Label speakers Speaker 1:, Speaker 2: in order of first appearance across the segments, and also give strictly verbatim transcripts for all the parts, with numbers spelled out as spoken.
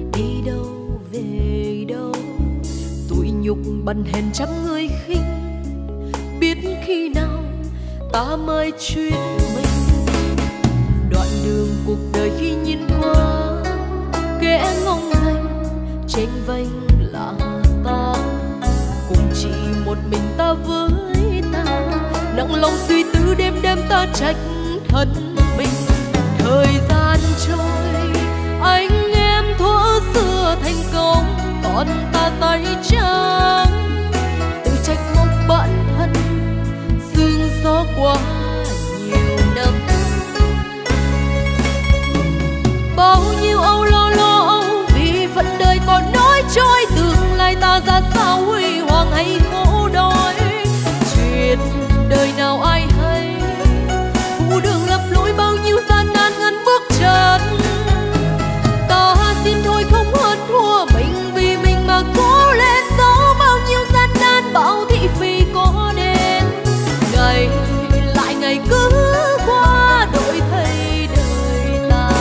Speaker 1: đi đâu về đâu. Tủi nhục bần hèn trăm người khinh, biết khi nào ta mới chuyên mình. Đoạn đường cuộc đời khi nhìn qua, kẻ ngông nghênh chênh vênh là ta, cùng chỉ một mình ta với ta, nặng lòng suy tư đêm đêm ta trách thân mình. Thời gian trôi, anh em thuở xưa thành công, còn ta tay trắng, tự trách móc bản thân, sương gió qua nhiều năm. Bao nhiêu âu lo lo âu vì phận đời còn nói trôi, tương lai ta ra sao huy hoàng hay khổ đói. Chuyện đời nào ai hay, phụ đường lầm lỗi bao nhiêu gian nan ngăn bước chân. Ta xin thôi không hơn thua mình, vì mình mà cố lên dẫu bao nhiêu gian nan bão thị phi có đến. Ngày lại ngày cứ qua đổi thay đời ta.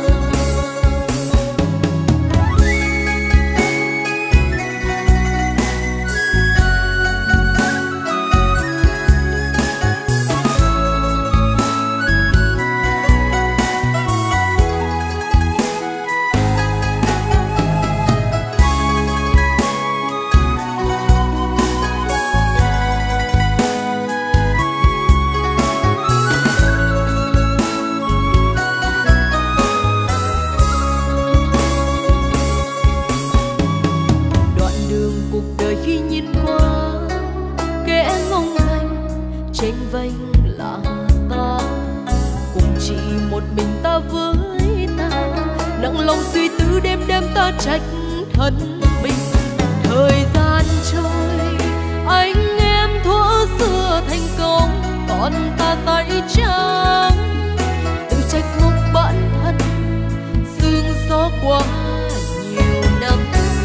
Speaker 1: Chênh vênh là ta, cùng chỉ một mình ta với ta, nặng lòng suy tư đêm đêm ta trách thân mình. Thời gian trôi, anh em thuở xưa thành công, còn ta tay trắng, tự trách móc bản thân, sương gió qua nhiều năm.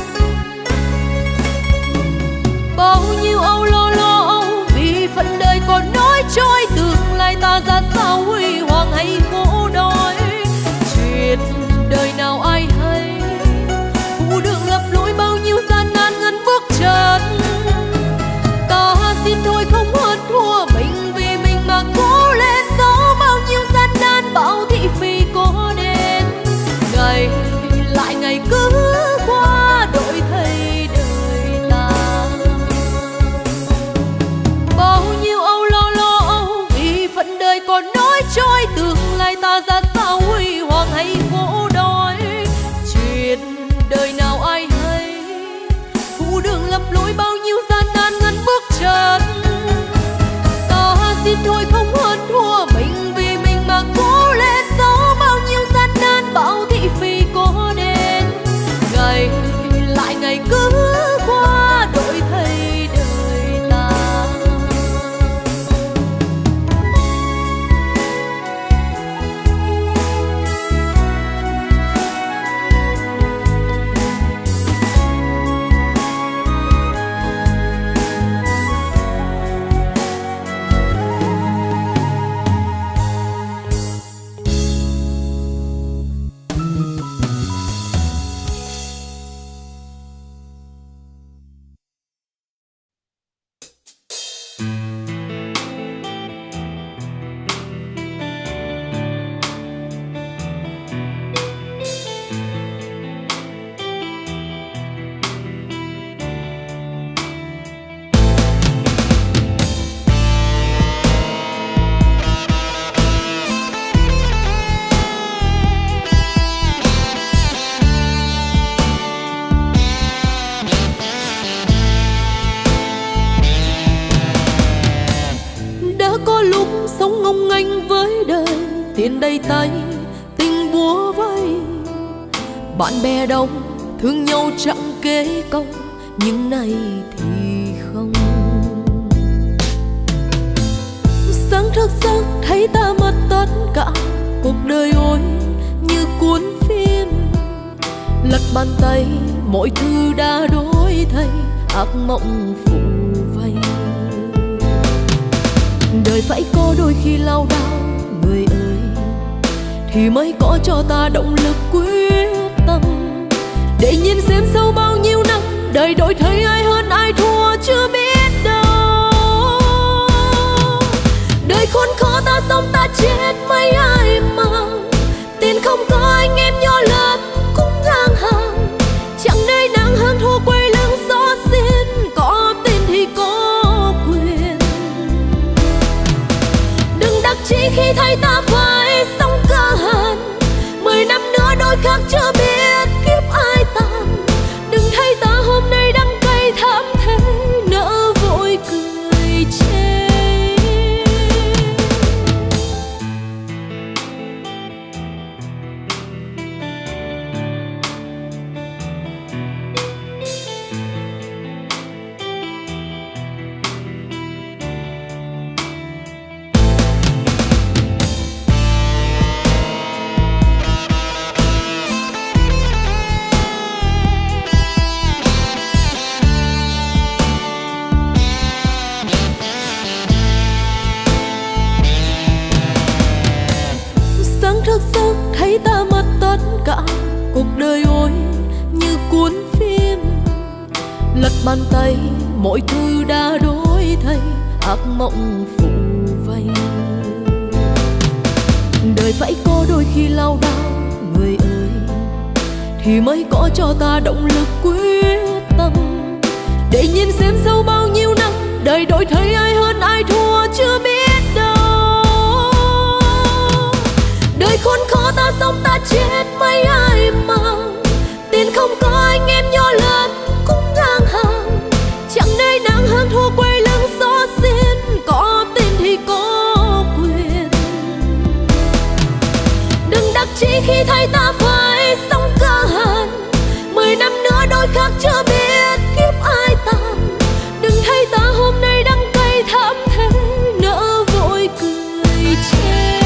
Speaker 1: Bao nhiêu âu lo lo âu vì phận đời còn nói trôi, tương lai ta ra sao huy hoàng hay khổ đói. Chuyện đời nào ai hay, phụ đường lầm lỗi bao nhiêu gian nan ngăn bước chân. Ta xin thôi không hơn thua mình, vì mình mà cố lên dẫu bao nhiêu gian nan bão thị phi có đến. Ngày lại ngày cứ qua đổi thay đời ta. Bao nhiêu âu lo lo âu vì phận đời còn nói trôi, tương lai ta ra sao huy hoàng hay khổ đói. Chuyện đời nào ai hay, phụ đường lầm lỗi bao nhiêu gian nan ngăn bước chân. Ta xin thôi không hơn thua mình, vì mình mà cố lên dẫu bao nhiêu gian nan bão thị phi có đến. Ngày lại ngày cứ qua đổi thay đời ta. Tiền đầy tay tình búa vây, bạn bè đông thương nhau chẳng kế công, nhưng nay thì không. Sáng thức giấc thấy ta mất tất cả, cuộc đời ôi như cuốn phim, lật bàn tay mọi thứ đã đổi thay, ác mộng phủ vây. Đời phải có đôi khi lao đao người ơi, thì mới có cho ta động lực quyết tâm. sau bao nhiêu năm, đời đổi thay ai hơn ai thua chưa biết đâu. Đời khốn khó ta sống ta chết mấy ai mang, tiền không có anh em nhỏ lớn cũng ngang hàng. Chẳng nơi nắng hơn thua quay lưng gió xin, có tiền thì có quyền. Đừng đắc chí khi thấy ta phải sống cơ hàn, mười năm nữa đôi khác chưa biết kiếp ai tàn. Đừng thấy ta hôm nay đắng cay thảm thế, nỡ vội cười chê. Thức giấc thấy ta mất tất cả, cuộc đời ôi như cuốn phim. Lật bàn tay mọi thứ đã đổi thay, ác mộng phủ vây. Đời phải có đôi khi lao đao người ơi, thì mới có cho ta động lực quyết tâm. Để nhìn xem sau bao nhiêu năm, đời đổi thay ai hơn ai thua chưa biết đâu. Đời khốn khó ta sống ta chết mấy ai mang, tiền không có anh em nhỏ lớn cũng ngang hàng. Chẳng nơi nắng hơn thua quay lưng gió xin, có tiền thì có quyền. Đừng đắc chí khi thấy ta phải sống cơ hàn, mười năm nữa đôi khác chưa biết kiếp ai tàn. Đừng thấy ta hôm nay đắng cay thảm thế, nỡ vội cười chê.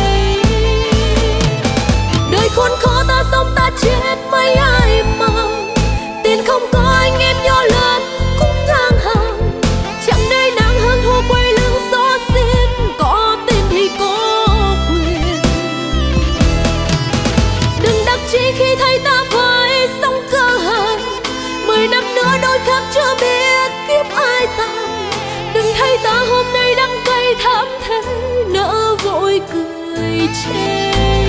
Speaker 1: Đời khốn khó ta sống ta chết mấy ai mang, tiền không có anh em nhỏ lớn cũng ngang hàng. Chẳng nơi nắng hơn thua quay lưng gió xin, có tiền thì có quyền. Đừng đắc chí khi thấy ta phải sống cơ hàn, mười năm nữa đôi khác chưa biết kiếp ai tàn. Đừng thấy ta hôm nay đắng cay thảm thế, nỡ vội cười chê.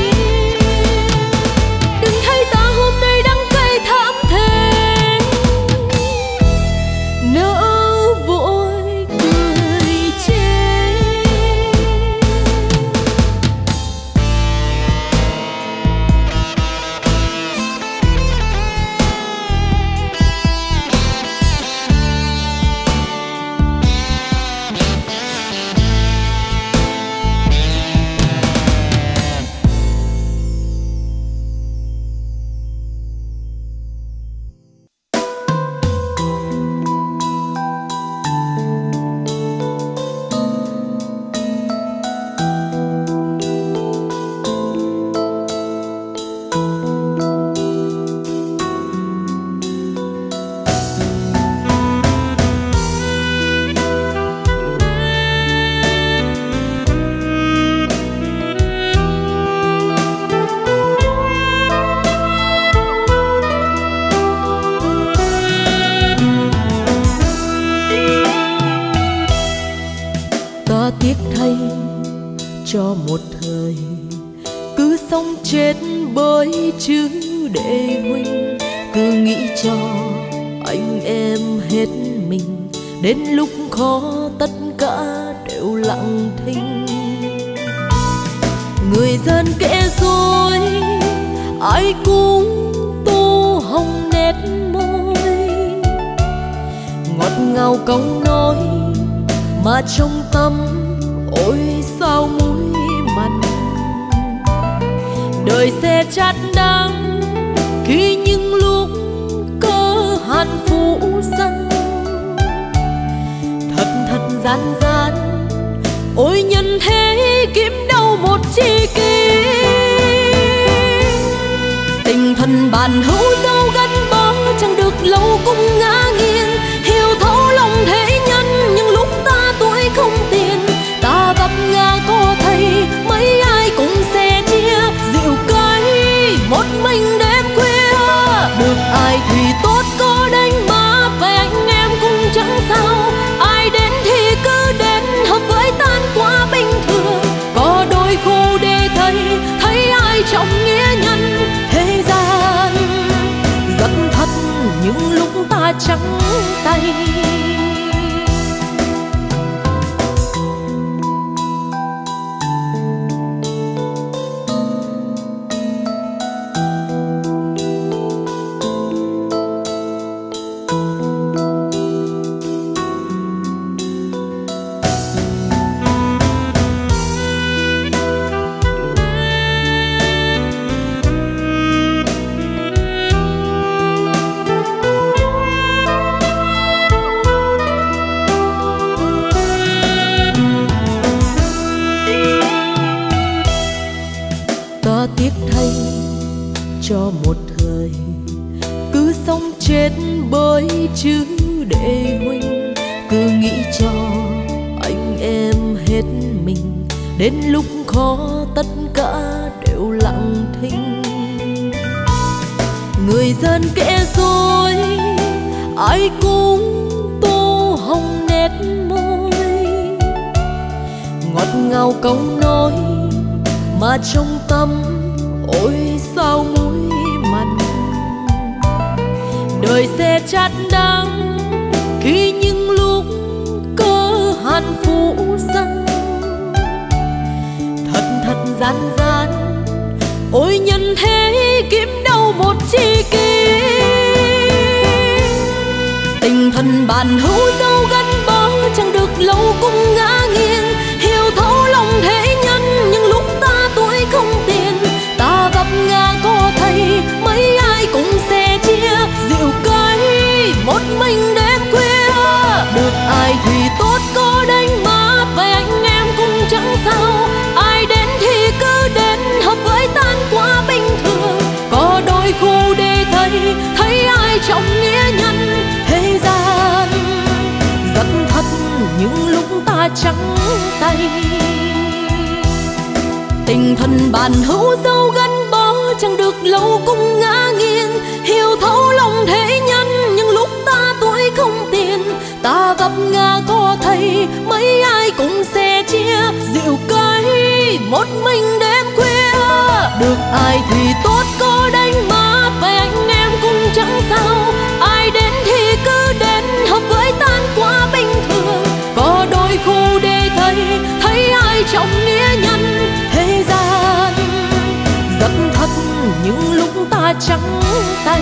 Speaker 1: Đừng thấy ta hôm nay đắng cay thảm thế, nỡ vội cười chê. Cho một thời cứ sống chết bởi chữ để huynh, cứ nghĩ cho anh em hết mình, đến lúc khó tất cả đều lặng thinh. Người dân kể rồi ai cũng tô hồng nét môi, ngọt ngào câu nói mà trong tâm ôi sao mũi mặn. Đời sẽ chát đắng khi những lúc cơ hàn phủ dâng, thật thật gian gian ôi nhân thế kiếm đâu một tri kỷ. Tình thân bàn hữu dấu gắn bó chẳng được lâu cũng ngã nghiêng, hiểu thấu lòng thế nhân nhưng lúc ta tuổi không tiền, ta vấp ngã có thầy mấy ai cũng sẽ chia, dịu cái một mình đêm khuya được ai thì tốt có trắng tay.
Speaker 2: Cho một thời cứ sống chết bởi chữ đệ huynh, cứ nghĩ cho anh em hết mình, đến lúc khó tất cả đều lặng thinh. Người dân kẻ dối ai cũng tô hồng nét môi, ngọt ngào câu nói mà trong tâm ôi sao mũi mặn. Đời sẽ chát đắng khi những lúc cơ hàn phủ dâng, thật thật gian gian ôi nhân thế kiếm đâu một tri kỷ. Tình thân bạn hữu dấu gắn bó chẳng được lâu cũng ngã nghiêng, hiểu thấu lòng thế nhân nhưng lúc ta tuổi không tiền, ta vấp ngã có thầy mấy ai cũng sẽ chia, dịu cái một mình đêm khuya. Được ai thì tốt có đánh mát vậy anh em cũng chẳng sao, ai đến thì cứ đến hợp với tan quá bình thường. Có đôi khu để thấy thấy ai trọng nghĩa nhân thế gian, rất thật những lúc ta trắng tay. Tình thân bạn hữu dấu gắn bó chẳng được lâu cũng ngã nghiêng, hiểu thấu lòng thế nhân nhưng lúc ta tuổi không tiền, ta vấp ngã có thầy mấy ai cũng sẽ chia, dịu cái một mình đêm khuya. Được ai thì tốt có đánh mát vậy anh em cũng chẳng sao, ai đến thì cứ đến hợp với tan quá bình thường. Có đôi khu để thấy thấy ai trọng nghĩa nhân thế gian, rất thật những lúc ta trắng tay.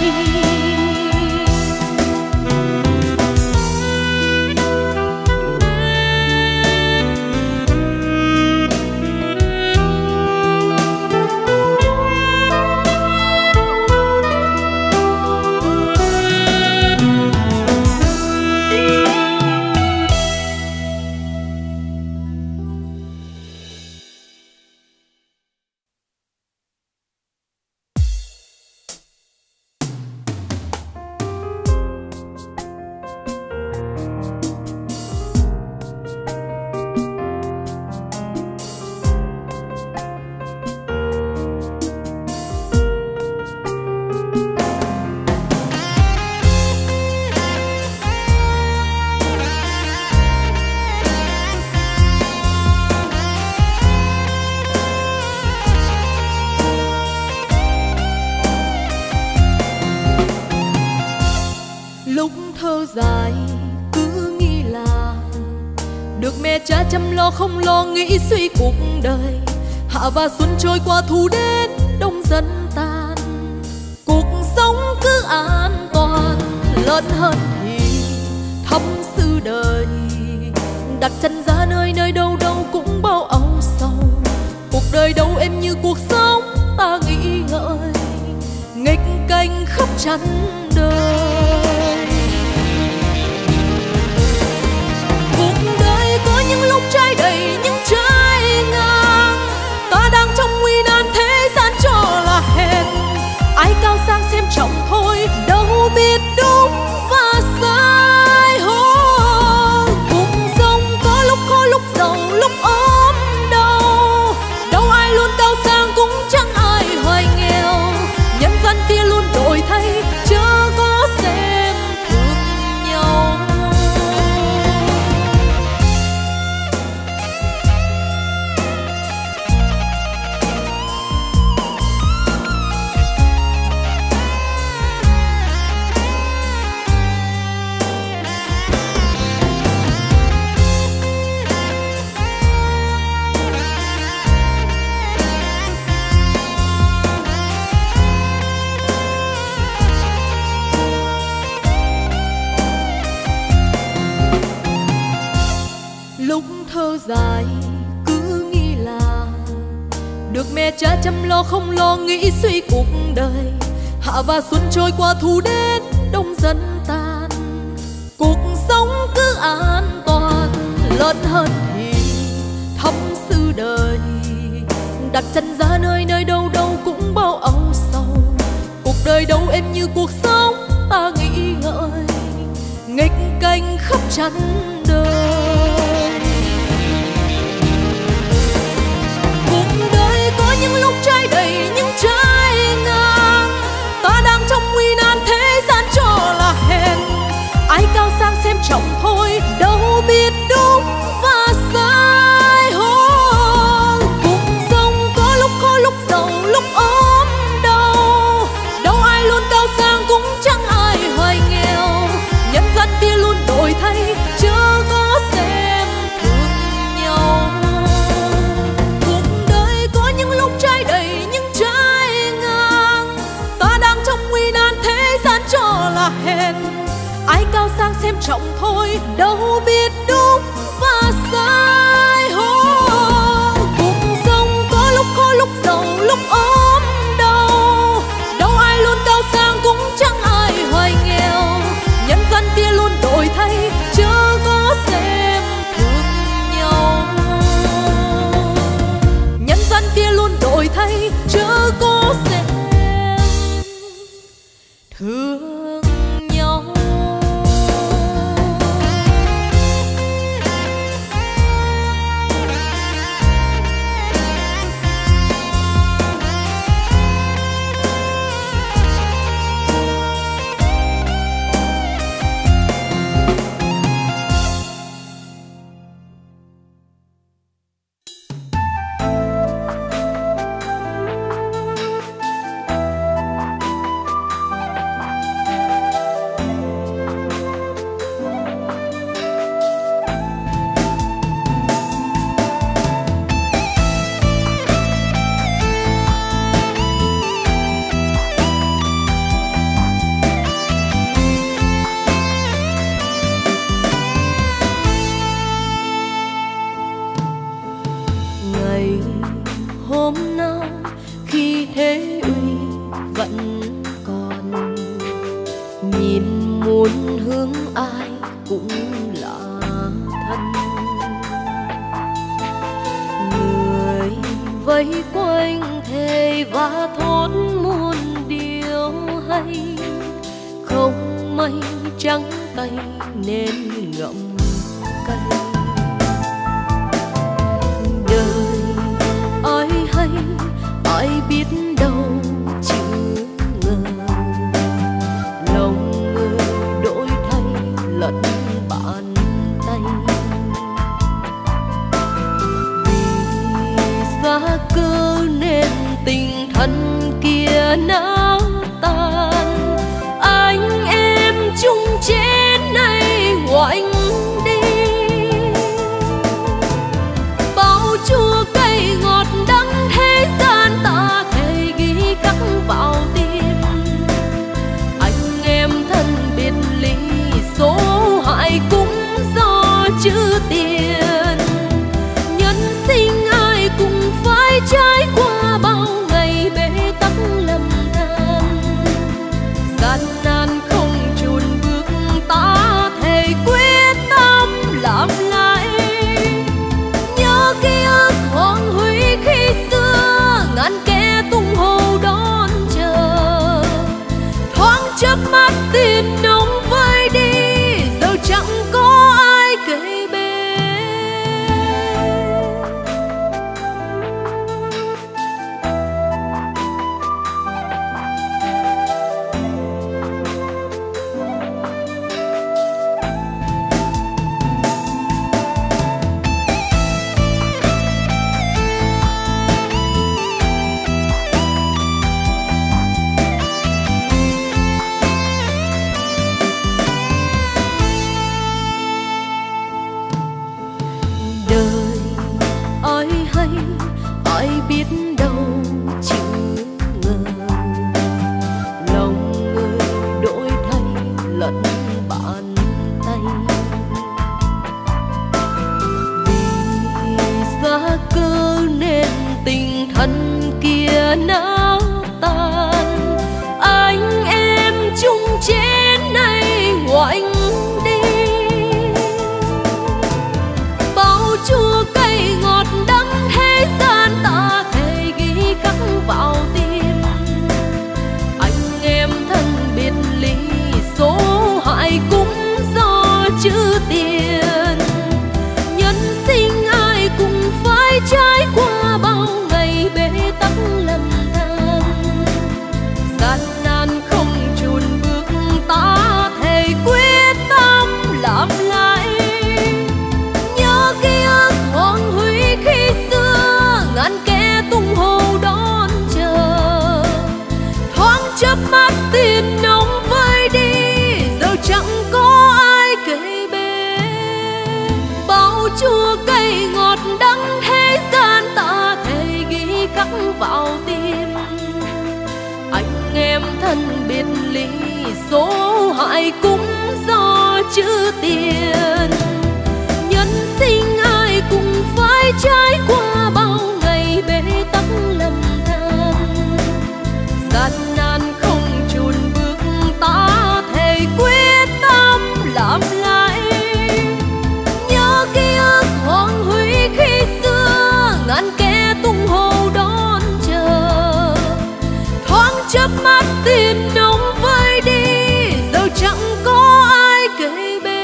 Speaker 1: Dài cứ nghĩ là được mẹ cha chăm lo, không lo nghĩ suy cuộc đời. Hạ và xuân trôi qua thu đến đông dần tan, cuộc sống cứ an toàn. Lớn hơn thì thấm sự đời, đặt chân ra nơi nơi đâu đâu cũng bao âu sầu. Cuộc đời đâu em như cuộc sống ta nghĩ ngợi, nghịch cảnh khắp chắn đời. Cuộc đời có những lúc trái đầy những trái ngang, ta đang trong nguy nan thế gian cho là hèn. Ai cao sang xem trọng thôi, đâu biết đúng và sai. Oh, cuộc sống có lúc khó lúc giàu lúc ốm đau, đâu ai luôn cao sang cũng chẳng ai hoài nghèo. Nhân gian kia luôn đổi thay chớ có cha chăm lo không lo nghĩ suy cuộc đời. Hạ và xuân trôi qua thu đến đông dần tan, cuộc sống cứ an toàn. Lớn hơn thì thấm sự đời, đặt chân ra nơi nơi đâu đâu cũng bao âu sầu. Cuộc đời đâu em như cuộc sống ta nghĩ ngợi, nghịch cảnh khắp chắn đời. Cuộc đời có những lúc trái đầy những trái ngang, ta đang trong nguy nan thế gian cho là hèn. Ai cao sang xem trọng thôi, đâu biết đúng và sai. Hôn cuộc sống có lúc khó lúc giàu lúc ốm đau, đâu ai luôn cao sang cũng chẳng ai hoài nghèo. Nhân dân kia luôn đổi thay chớ có xem thường nhau. Cuộc đời có những lúc trái đầy những trái ngang, ta đang trong nguy nan thế gian cho là hèn. Ai cao sang xem trọng thôi, đâu biết đúng và sai. Hô, cuộc sống có lúc khó lúc giàu lúc ốm đau, đâu ai luôn cao sang cũng chẳng ai hoài nghèo. Nhân dân kia luôn đổi thay chớ có xem thường nhau. Nhân dân kia luôn đổi thay chớ có xem thương nhau. thân biệt ly, số hại cũng do chữ tiền. Nhân sinh ai cũng phải trải qua bao ngày bế tắc lầm than, gian nan không chùn bước ta thề quyết tâm làm lại. Nhớ ký ức hoàng huy khi xưa, ngàn kẻ tung hô đón chờ, thoáng chớp mắt tiền nồng vơi đi, giờ chẳng có ai kề bên.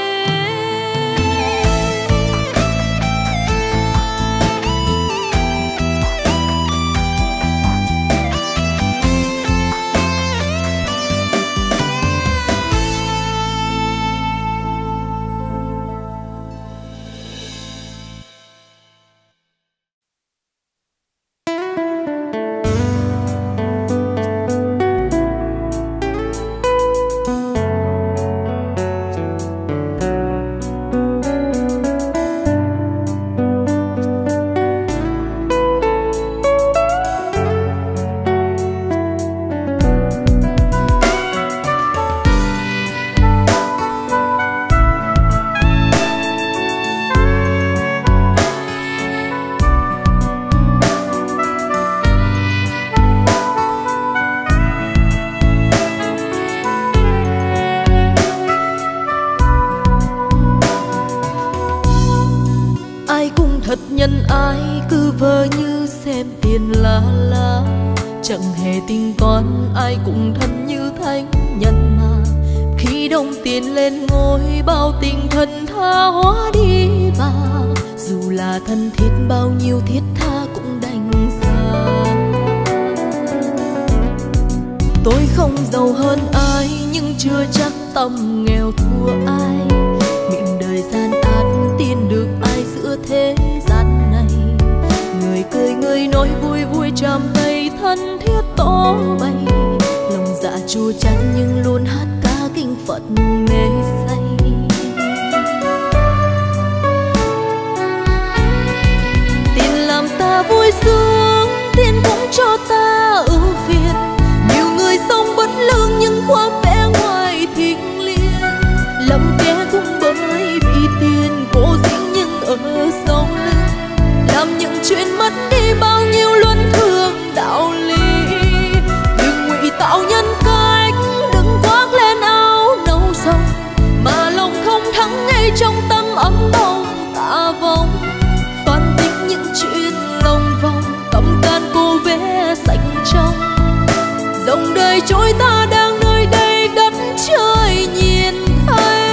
Speaker 1: Thật nhân ai cứ vờ như xem tiền là lá, chẳng hề tính toán ai cũng thân như thánh nhân mà. Khi đồng tiền lên ngôi bao tình thân tha hóa đi và dù là thân thiết bao nhiêu thiết tha cũng đành xa. Tôi không giàu hơn ai nhưng chưa chắc tâm nghèo thua ai. Miệng đời gian ác tin được ai giữa thế gian này. Người cười người nói vui vui tràm tay thân thiết tỏ bày. Lòng dạ chua chát nhưng luôn hát ca kinh Phật mê say. Tiền làm ta vui sướng, tiền cũng cho ta ưu phiền. Nhiều người sống bất lương nhưng khoác vẻ ngoài thiêng liêng. Lầm kẻ cũng bởi vì tiền cố dính nhưng ở sau lưng, làm những chuyện mất đi bao nhiêu luân thường đạo lý. Đừng ngụy tạo nhân cách, đừng khoác lên áo nâu sông, mà lòng không thắng ngay trong tâm ấm bông tạ vong. Toàn tính những chuyện lòng vòng, tâm can cô vẽ sạch trong. Dòng đời trôi ta đang nơi đây đất trời nhìn thấy.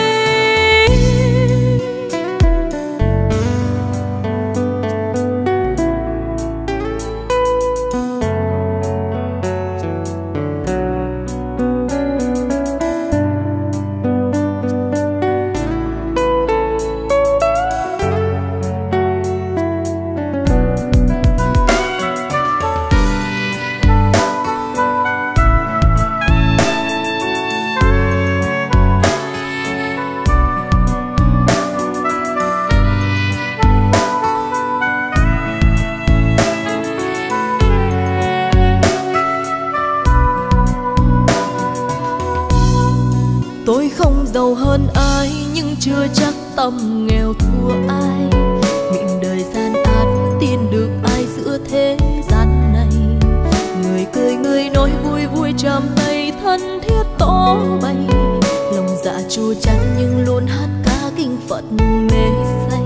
Speaker 1: Tôi không giàu hơn ai nhưng chưa chắc tâm nghèo thua ai. Miệng đời gian ác tin được ai giữa thế gian này. Người cười người nói vui vui tràm tay thân thiết tỏ bày. Lòng dạ chua chát nhưng luôn hát ca kinh Phật mê say.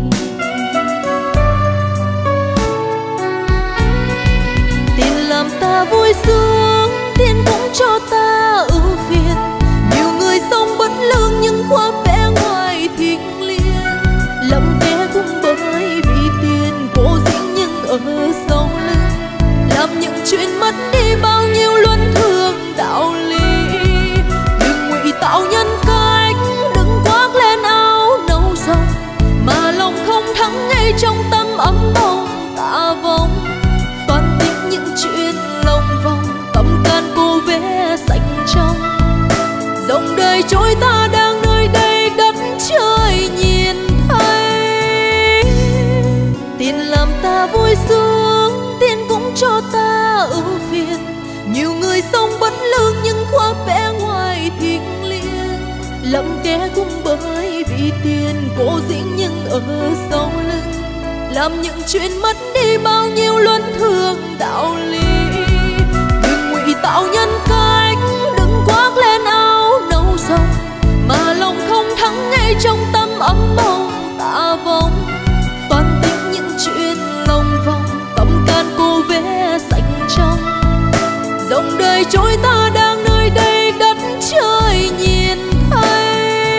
Speaker 1: Tiền làm ta vui sướng, tiền cũng cho ta ưu phiền. Nhiều người sống bất lương nhưng khoác vẻ ngoài thiêng liêng. Lầm kẻ cũng bởi vì tiền cố dính nhưng ở sau lưng, làm những chuyện mất đi bao nhiêu luân thường đạo lý. Đừng ngụy tạo nhân cách, đừng khoác lên áo nâu sông, mà lòng không thắng ngay trong tâm ấm bông tạ vong. Toàn tính những chuyện lòng vòng, tâm can cô vẽ sạch trong. Dòng đời trôi ta đang nơi đây đất trời nhìn thấy. Tiền làm ta vui sướng, tiền cũng cho ta ưu phiền. Nhiều người sống bất lương nhưng lắm kẻ cũng bởi vì tiền cố dĩ nhưng ở sau lưng làm những chuyện mất đi bao nhiêu luân thường đạo lý. Đừng ngụy tạo nhân cách, đừng khoác lên áo nâu rồng mà lòng không thắng ngay trong tâm ấm mong tạ vong. Toàn tính những chuyện lòng vòng, tâm can cô vẽ sạch trong dòng đời trôi ta đang nơi đây đất trời nhìn thấy.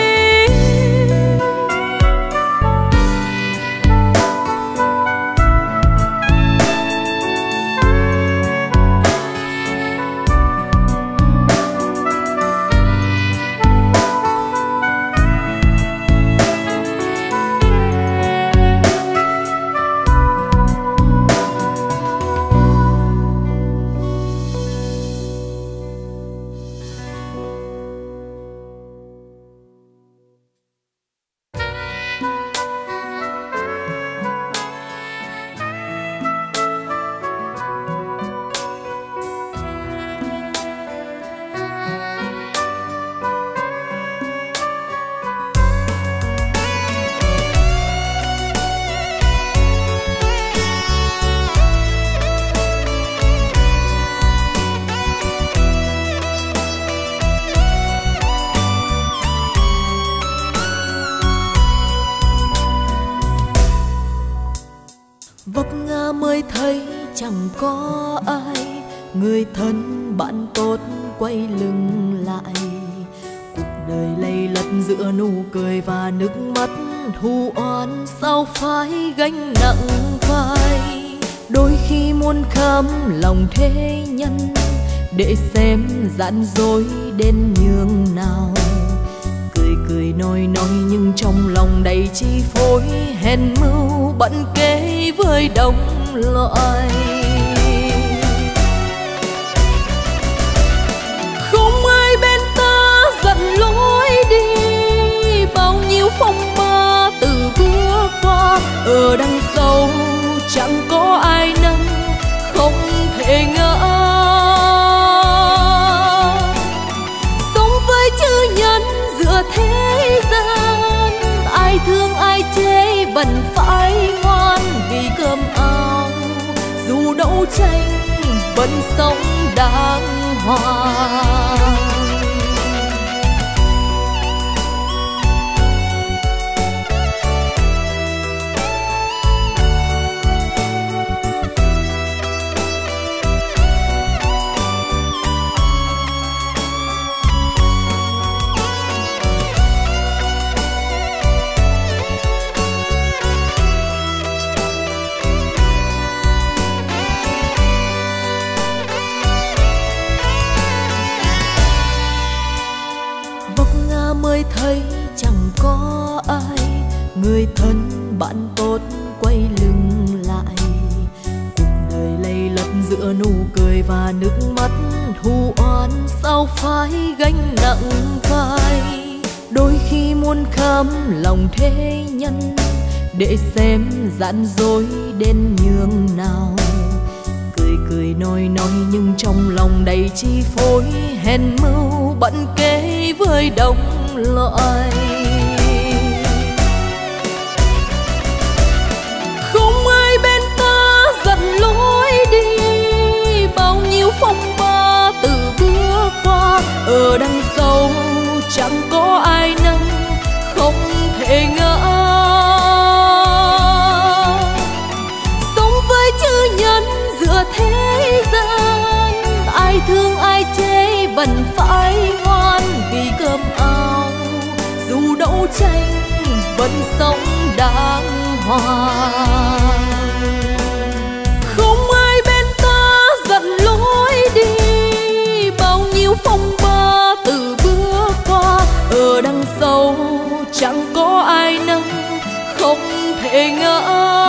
Speaker 1: Vấp ngã mới thấy chẳng có ai, người thân bạn tốt quay lưng lại. Cuộc đời lầy lất giữa nụ cười và nước mắt, thù oán sao phải gánh nặng vai. Đôi khi muốn khám lòng thế nhân để xem gian dối đến nhường nào. Cười cười nói nói nhưng trong lòng đầy chi phối, hèn mưu bận kế với đồng loại. Không ai bên ta giận lối đi, bao nhiêu phong ba từ bước qua. Ở đằng sau chẳng có ai nâng, không thể ngỡ. Sống với chữ nhân giữa thế gian, ai thương ai chê vẫn phải ngoan vì cơm áo. Dù đấu tranh vẫn sống đàng hoàng. Mới thấy chẳng có ai, người thân bạn tốt quay lưng lại. Cuộc đời lầy lất giữa nụ cười và nước mắt, thù oán sao phải gánh nặng vai. Đôi khi muốn khám lòng thế nhân để xem gian dối đến nhường nào. Cười cười nói nói nhưng trong lòng đầy chi phối, hèn mưu bận kế với đồng loại. Không ai bên ta giận lối đi, bao nhiêu phong ba từ bước qua. Ở đằng sau chẳng có ai nâng, không thể ngỡ. Sống với chữ nhân giữa thế gian, ai thương ai chê vẫn phải ngoan vì cơm áo. Dù đấu tranh vẫn sống đàng hoàng. Không ai bên ta giận lối đi, bao nhiêu phong ba từ bước qua. Ở đằng sau chẳng có ai nâng, không thể ngỡ.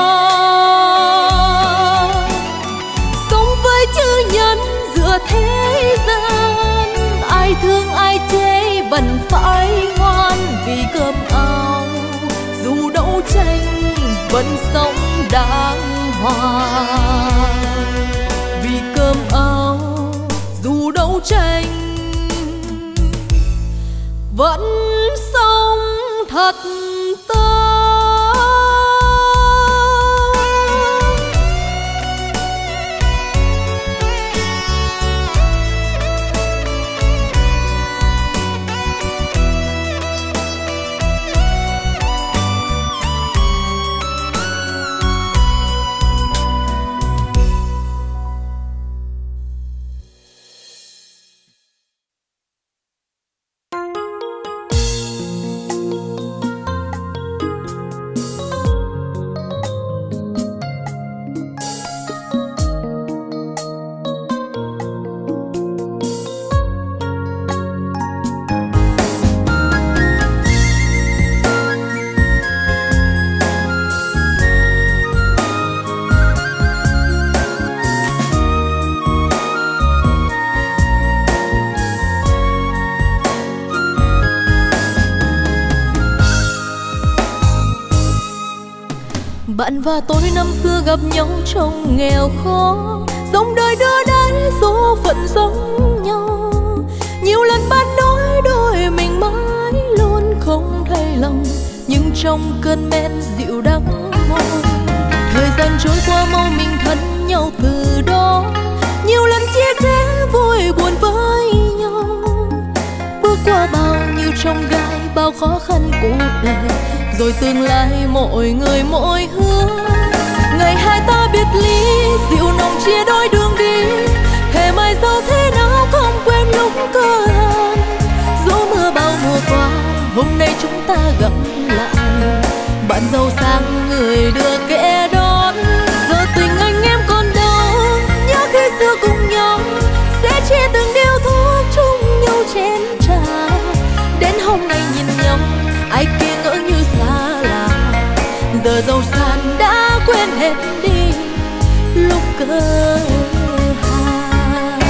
Speaker 1: Sống với chữ nhân giữa thế gian, ai thương ai chê vẫn phải ngoan vì cơm áo. Dù đấu tranh vẫn sống đàng hoàng vì cơm áo. Dù đấu tranh vẫn
Speaker 2: thật tơ. Bạn và tôi năm xưa gặp nhau trong nghèo khó, dòng đời đưa đẩy số phận giống nhau. Nhiều lần bạn nói đôi mình mãi luôn không thay lòng, nhưng trong cơn men dịu đắng môi. Thời gian trôi qua mau mình thân nhau từ đó, nhiều lần chia sẻ vui buồn với nhau. Bước qua bao nhiêu trong gai, bao khó khăn cuộc đời, rồi tương lai mỗi người mỗi hướng. Ngày hai ta biệt ly, dịu nồng chia đôi đường đi, thề mai sau thế nào không quên lúc cơ hàn. Dù mưa bao mùa qua, hôm nay chúng ta gặp lại. Bạn giàu sang người đưa kẻ đón, giờ tình anh em còn đâu. Nhớ khi xưa cùng nhau, sẽ chia từng điếu thuốc chung nhau chén trà. Đến hôm nay nhìn nhau, ai kia ngỡ như xa lạ. Giờ giàu sang đã quên hết đi lúc cơ hàn.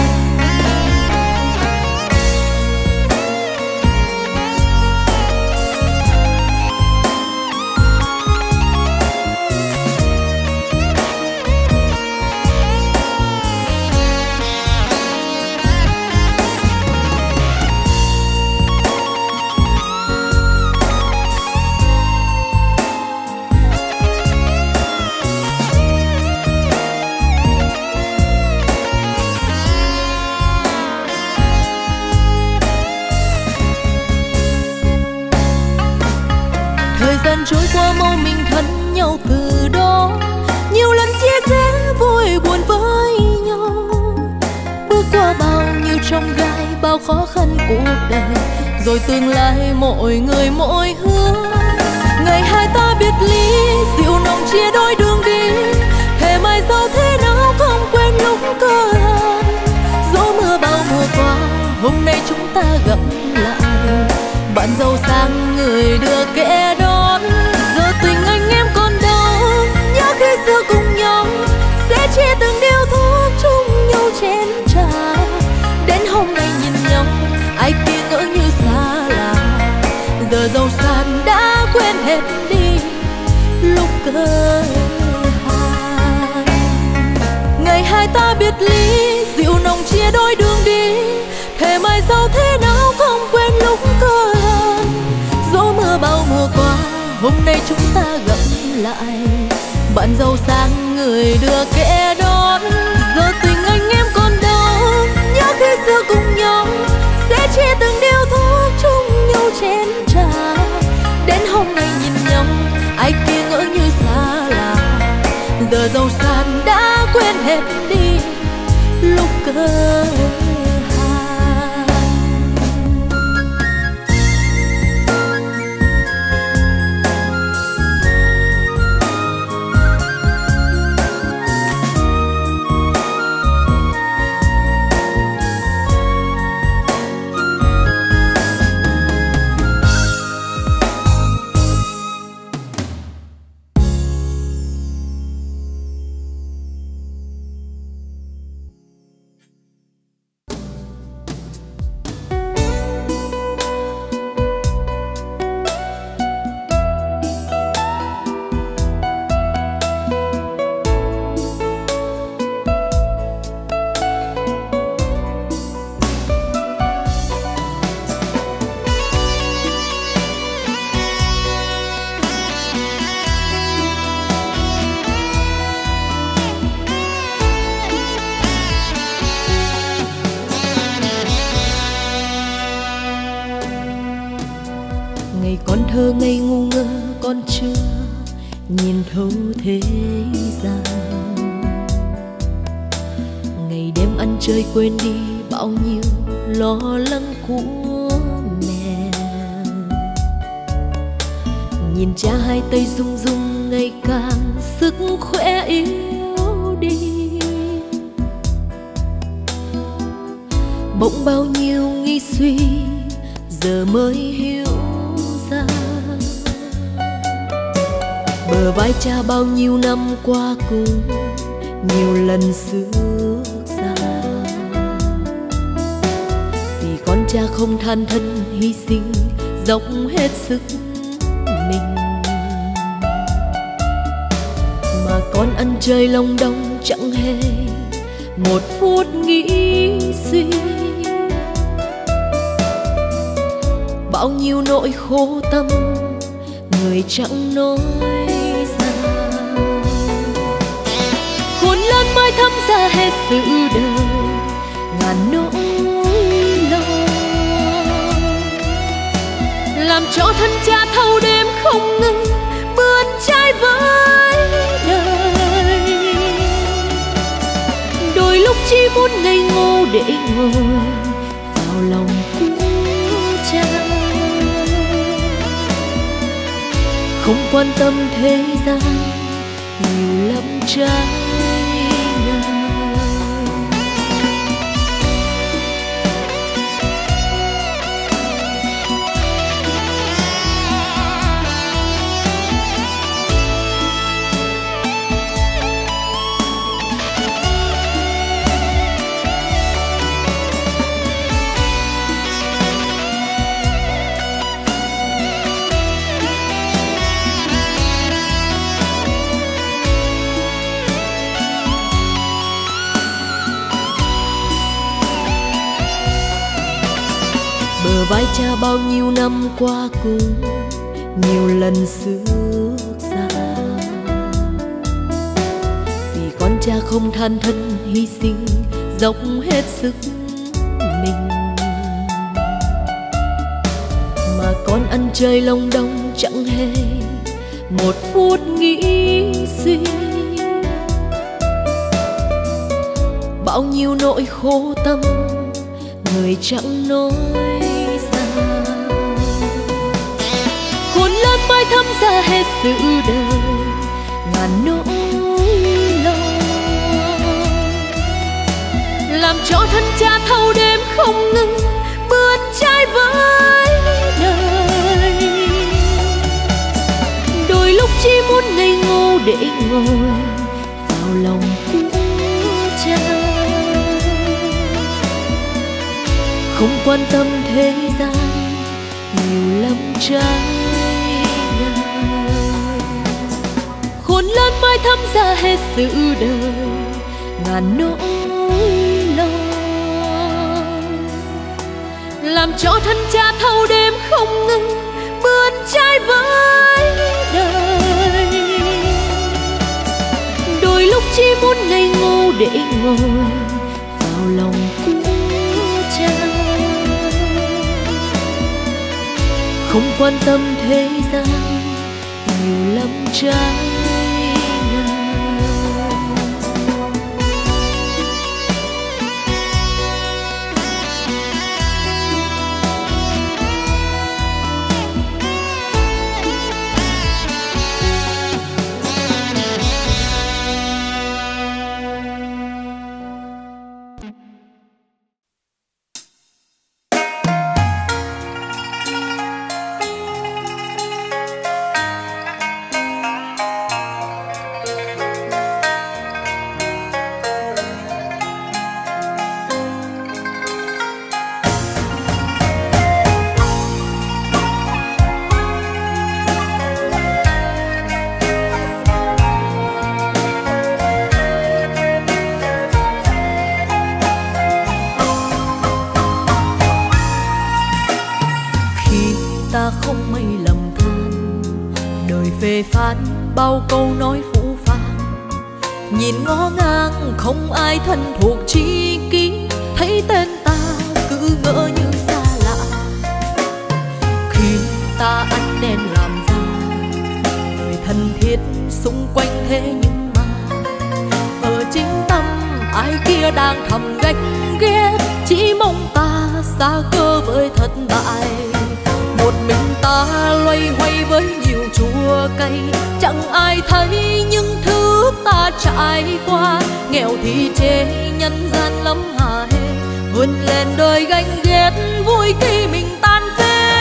Speaker 2: Trôi qua mau mình thân nhau từ đó, nhiều lần chia sẻ vui buồn với nhau. Bước qua bao nhiêu trong gai, bao khó khăn cuộc đời, rồi tương lai mỗi người mỗi hướng. Ngày hai ta biệt ly, dịu nồng chia đôi đường đi, thề mai sau thế nào không quên lúc cơ hàn. Dẫu mưa bao mùa qua, hôm nay chúng ta gặp lại. Bạn giàu sang người đưa kẻ đón, giờ tình anh em còn đâu. Nhớ khi xưa cùng nhau, sẽ chia từng điếu thuốc chung nhau chén trà. Đến hôm nay nhìn nhau, ai kia ngỡ như xa lạ. Giờ giàu sang đã quên hết đi lúc cơ hàn. Ngày hai ta biệt ly, dịu nồng chia đôi đường đi, thề mai sau thế nào không quên lúc cơ hàn. Dẫu mưa bao mùa qua, hôm nay chúng ta gặp lại. Bạn giàu sang người đưa kẻ đón, giờ tình anh em còn đâu. Nhớ khi xưa cùng nhau, sẽ chia từng điếu thuốc chung nhau chén trà. Đến hôm nay nhìn nhau, ai kia ngỡ như xa lạ. Giờ giàu sang đã quên hết đi lúc cơ
Speaker 1: Ngày con thơ ngây ngu ngơ con chưa nhìn thấu thế gian. Ngày đêm ăn chơi quên đi bao nhiêu lo lắng của mẹ. Nhìn cha hai tay rung rung ngày càng sức khỏe yếu đi. Bỗng bao nhiêu nghi suy giờ mới hiểu ra. Bờ vai cha bao nhiêu năm qua cùng nhiều lần xước xa. Vì con cha không than thân hy sinh dốc hết sức mình. Mà con ăn chơi lông đông chẳng hề một phút nghĩ suy. Bao nhiêu nỗi khổ tâm người chẳng nói ra. Khôn lớn mới thấm ra hết sự đời ngàn nỗi lo. Làm cho thân cha thâu đêm không ngừng bươn trái với đời. Đôi lúc chỉ muốn ngây ngô để ngồi vào lòng của cha. Không quan tâm thế gian nhiều lắm trái ngang. Bờ vai cha bao nhiêu năm qua cùng nhiều lần xước xa. Vì con cha không than thân hy sinh dốc hết sức mình. Mà con ăn chơi lông đông chẳng hề một phút nghĩ suy. Bao nhiêu nỗi khổ tâm người chẳng nói. Khôn lớn mới thấm ra hết sự đời ngàn nỗi lo. Làm cho thân cha thâu đêm không ngừng bươn trái với đời. Đôi lúc chỉ muốn ngây ngô để ngồi vào lòng của cha. Không quan tâm thế gian nhiều lắm trái ngang. Khôn lớn mới thấm ra hết sự đời ngàn nỗi lo. Làm cho thân cha thâu đêm không ngừng bươn trái với đời. Đôi lúc chỉ muốn ngây ngô để ngồi vào lòng của cha. Không quan tâm thế gian nhiều lắm trái ngang.
Speaker 2: Phê phán bao câu nói phũ phàng, nhìn ngó ngang không ai thân thuộc tri kỷ, thấy tên ta cứ ngỡ như xa lạ. Khi ta ăn
Speaker 1: thiết xung quanh thế nhưng mà ở chính tâm ai kia đang thầm ganh ghét, chỉ mong ta xa cơ với thất bại. Một mình ta loay hoay với nhiều chua cay, chẳng ai thấy những thứ ta trải qua. Nghèo thì chê nhân gian lắm hà hê, vươn lên đời ganh ghét vui khi mình tan phế.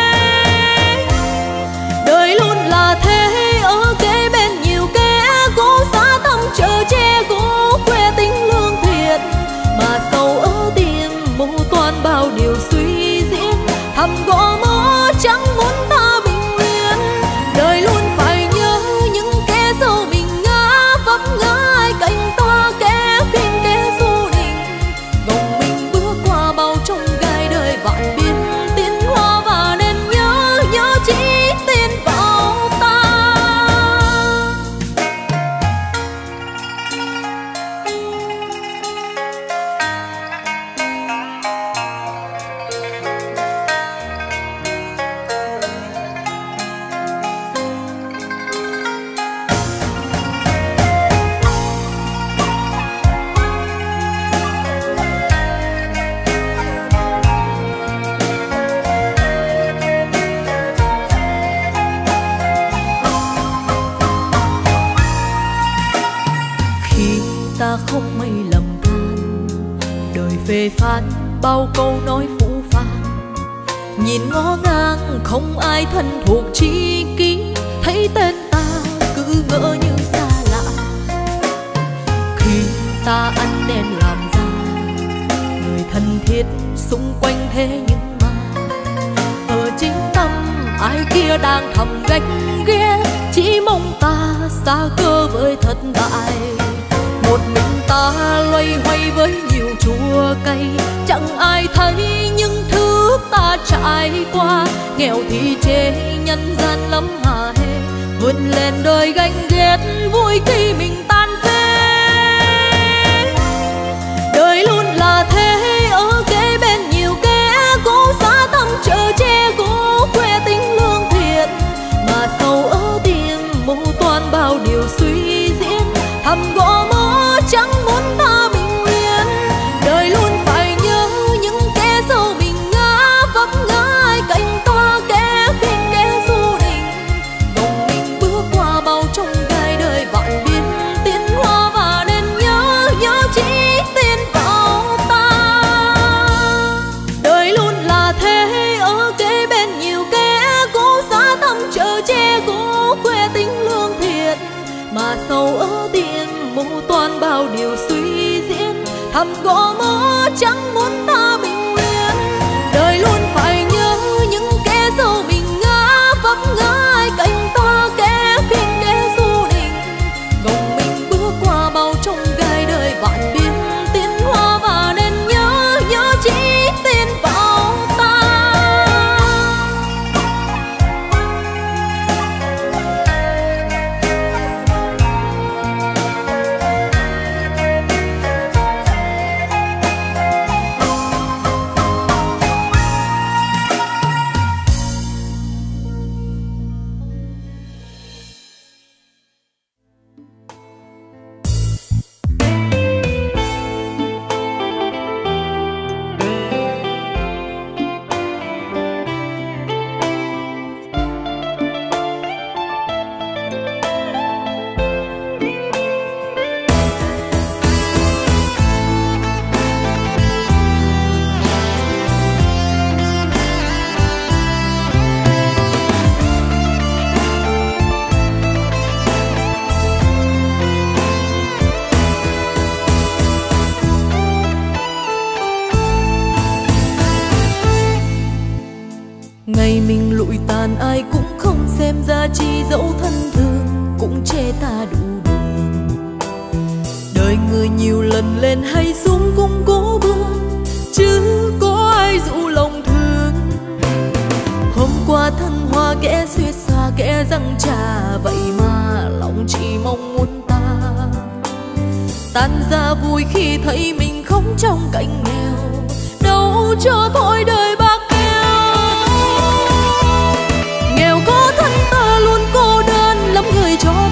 Speaker 1: Đời luôn là thế, ở kế bên nhiều kẻ cố xa thăm chờ che cố khoe tính lương thiện, mà sâu ở tim mưu toan bao điều suy diễn, thầm gõ mõ chẳng muốn ta bình yên. Đời luôn phải nhớ những kẻ dâu mình ngã vấp ngã ai cạnh ta, kẻ khuyên kẻ du đình gồng mình bước qua bao trong gai đời vạn biến tiến hoa, và nên nhớ nhớ chỉ tin vào ta. Ta không mấy lầm than, đời phê phán bao câu nói phũ phàng, nhìn ngó ngang không ai thân thuộc tri kỷ, thấy tên ta cứ ngỡ như xa lạ. Khi ta ăn nên làm ra người thân thiết xung quanh thế nhưng mà ở chính tâm ai kia đang thầm ganh ghét, chỉ mong ta xa cơ với thất bại. Một mình ta loay hoay với nhiều chua cay, chẳng ai thấy những thứ ta trải qua. Nghèo thì chê nhân gian lắm hà hê, vươn lên đời ganh ghét vui khi mình tan phế. Đời luôn là thế, ở kế bên nhiều kẻ cố xa thăm chờ che cố khoe tính lương thiện, mà sâu ở tim mưu toan bao điều suy diễn, thầm gõ mõ chẳng muốn ta bình yên. Đời luôn phải nhớ những kẻ dâu mình ngã vấp ngã ai cạnh ta, kẻ khuyên kẻ du đình gồng mình bước qua bao trong gai đời vạn biến tiến hoa, và nên nhớ nhớ chỉ tin vào ta. Đời luôn là thế, ở kế bên nhiều kẻ cố xa thăm chờ che cố khoe tính lương thiện, mà sâu ở tim mưu toan bao điều suy diễn, thầm gõ mõ chẳng muốn ta bình yên. Đời luôn phải nhớ những kẻ dâu mình ngã vấp ngã ai cạnh ta, kẻ khuyên kẻ du đình gồng mình bước qua bao trong gai đời vạn biến tiến hoa, và nên nhớ nhớ chỉ tin vào ta. Ngày mình lụi tàn ai cũng không xem ra chi, dẫu thân thương cũng chê ta đủ đường. Đời người nhiều lần lên hay xuống cũng cố bước, chứ có ai dụ lòng thương. Hôm qua thân hoa kẻ suýt xoa kẻ răng trà, vậy mà lòng chỉ mong muốn ta tan ra vui khi thấy mình không trong cảnh nghèo. Đâu cho thôi đời bạc nghèo có thân ta luôn cô đơn lắm người cho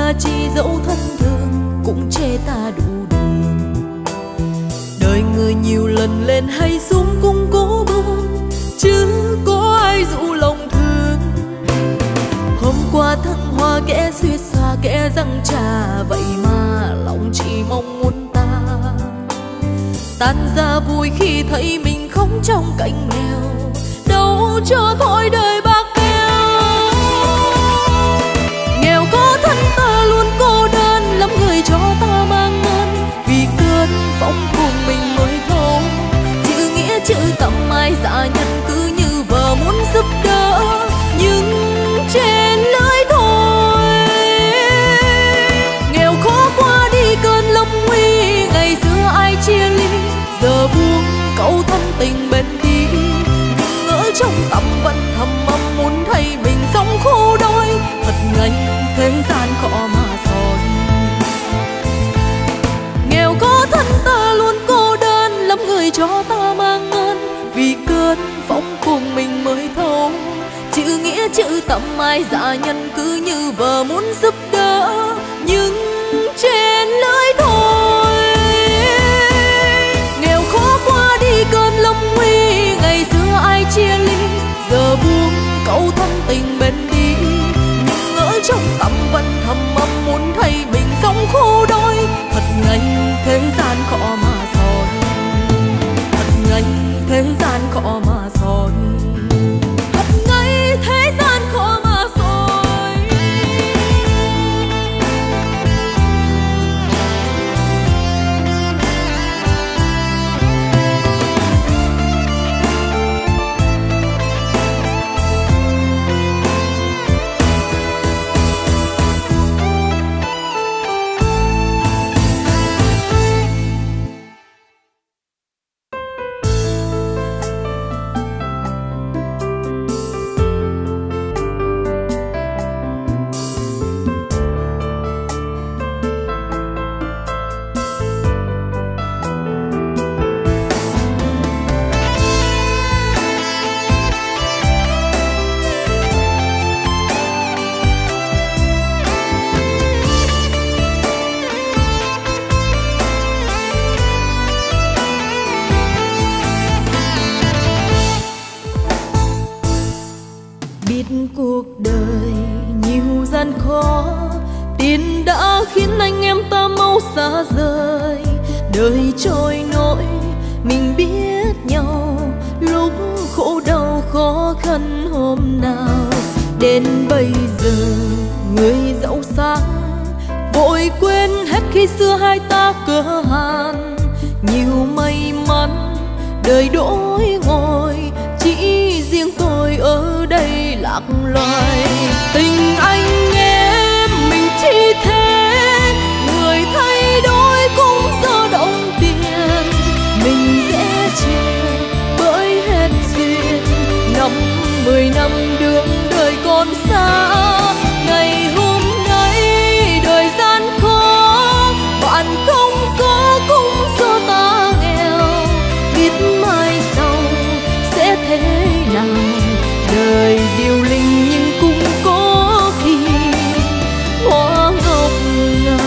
Speaker 1: ra chỉ dẫu thân thương cũng chê ta đủ đường. Đời người nhiều lần lên hay xuống cũng cố buông, chứ có ai dụ lòng thương. Hôm qua thăng hoa kẻ suýt xoa kẻ răng trà, vậy mà lòng chỉ mong muốn ta tan ra vui khi thấy mình không trong cảnh nghèo. Đâu cho thôi đời bạc bẽo, nghèo có thân ta luôn cô đơn lắm người cho ta mang ơn. Vì cơn phong cùng mình mới thấu, chữ nghĩa chữ tầm ai dạ nhân cứ như vợ muốn giúp đỡ, nhưng trên lưỡi thôi. Nghèo khó qua đi cơn lâm nguy, ngày xưa ai chia ly giờ buông câu thân tình bên đi. Nhưng ngỡ trong tâm vẫn thầm mong muốn thấy mình sống khô đôi, thật ngây thế gian khó mà soi. Nghèo có thân ta luôn cô đơn lắm người cho ta mang ơn. Vì cơn phong cùng mình mới thấu, chữ nghĩa chữ tầm ai dạ nhân cứ như vợ muốn giúp đỡ, nhưng trên lưỡi thôi. Nghèo khó qua đi cơn lâm nguy, ngày xưa ai chia ly giờ buông câu thân tình bên đi. Nhưng ngỡ trong tâm vẫn thầm mong muốn thấy mình sống khô đôi, thật ngây thế gian khó mà soi. Thật ngây thế gian khó mà soi. Thật ngây thế gian khó mà soi. Cuộc đời nhiều gian khó, tiền đã khiến anh em ta mau xa rời. Đời trôi nổi mình biết nhau, lúc khổ đau khó khăn hôm nào. Đến bây giờ người giàu sang vội quên hết khi xưa hai ta cơ hàn. Nhiều may mắn đời đổi ngồi, chỉ riêng tôi ở đây lạc loài. Tình anh em mình chỉ thế, người thay đổi cũng do đồng tiền. Mình dễ chịu bởi hết duyên, năm mười năm đường đời còn xa. Ngày hôm nay đời gian khó, bạn không có cũng do ta nghèo. Biết mai sau sẽ thế nào, đời điều linh nhưng cũng có khi hoa ngọc ngà.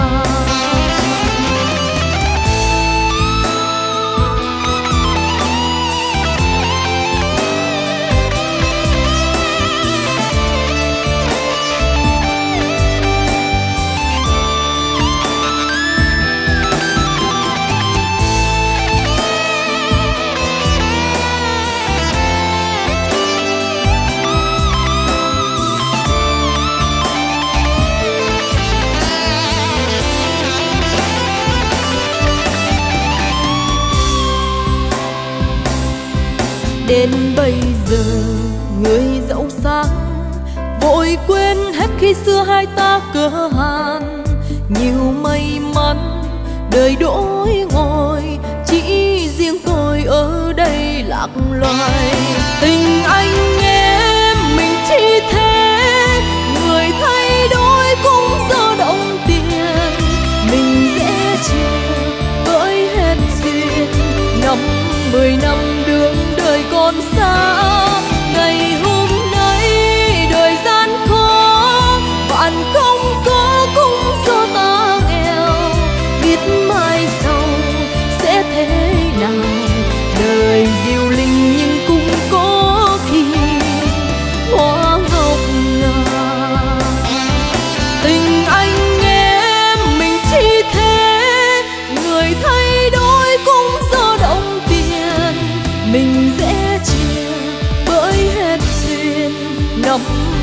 Speaker 1: Đến bây giờ người giàu sang vội quên hết khi xưa hai ta cơ hàn. Nhiều may mắn đời đổi ngồi, chỉ riêng tôi ở đây lạc loài. Tình anh em mình chỉ thế, người thay đổi cũng do đồng tiền. Mình dễ chịu bởi hết duyên, năm mười năm đường đời còn xa. Ngày hôm nay đời gian khó, bạn không có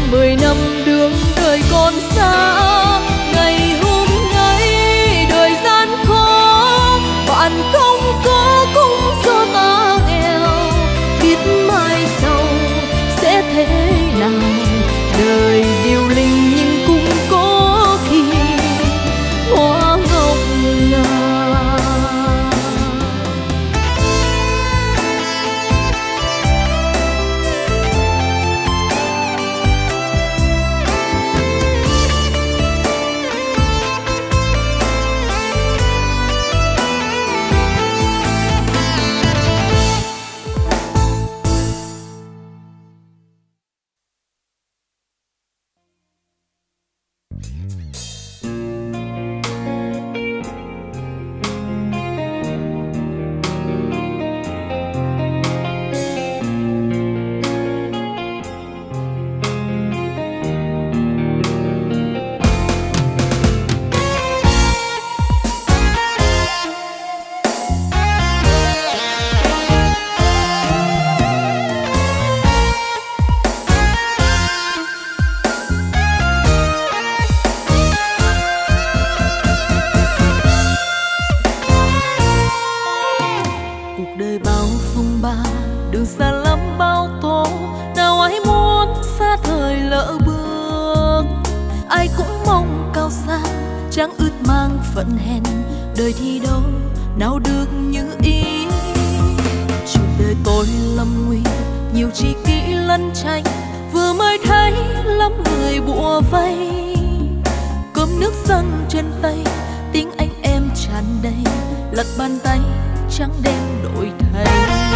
Speaker 1: mười năm đường đời còn xa, ngày hôm nay đời gian khó, bạn không có cũng do ta nghèo, biết mai sau sẽ thế nào. Đời điêu linh nhưng cũng có khi hoa ngọc ngà.
Speaker 2: Trắng ướt mang phận hèn, đời thì đâu nào được như ý. Chuyện đời tôi lâm nguy, nhiều tri kỷ lẫn tranh, vừa mới thấy lắm người bủa vây. Cơm nước dâng trên tay, tiếng anh em tràn đầy, lật bàn tay trắng đen đổi thay.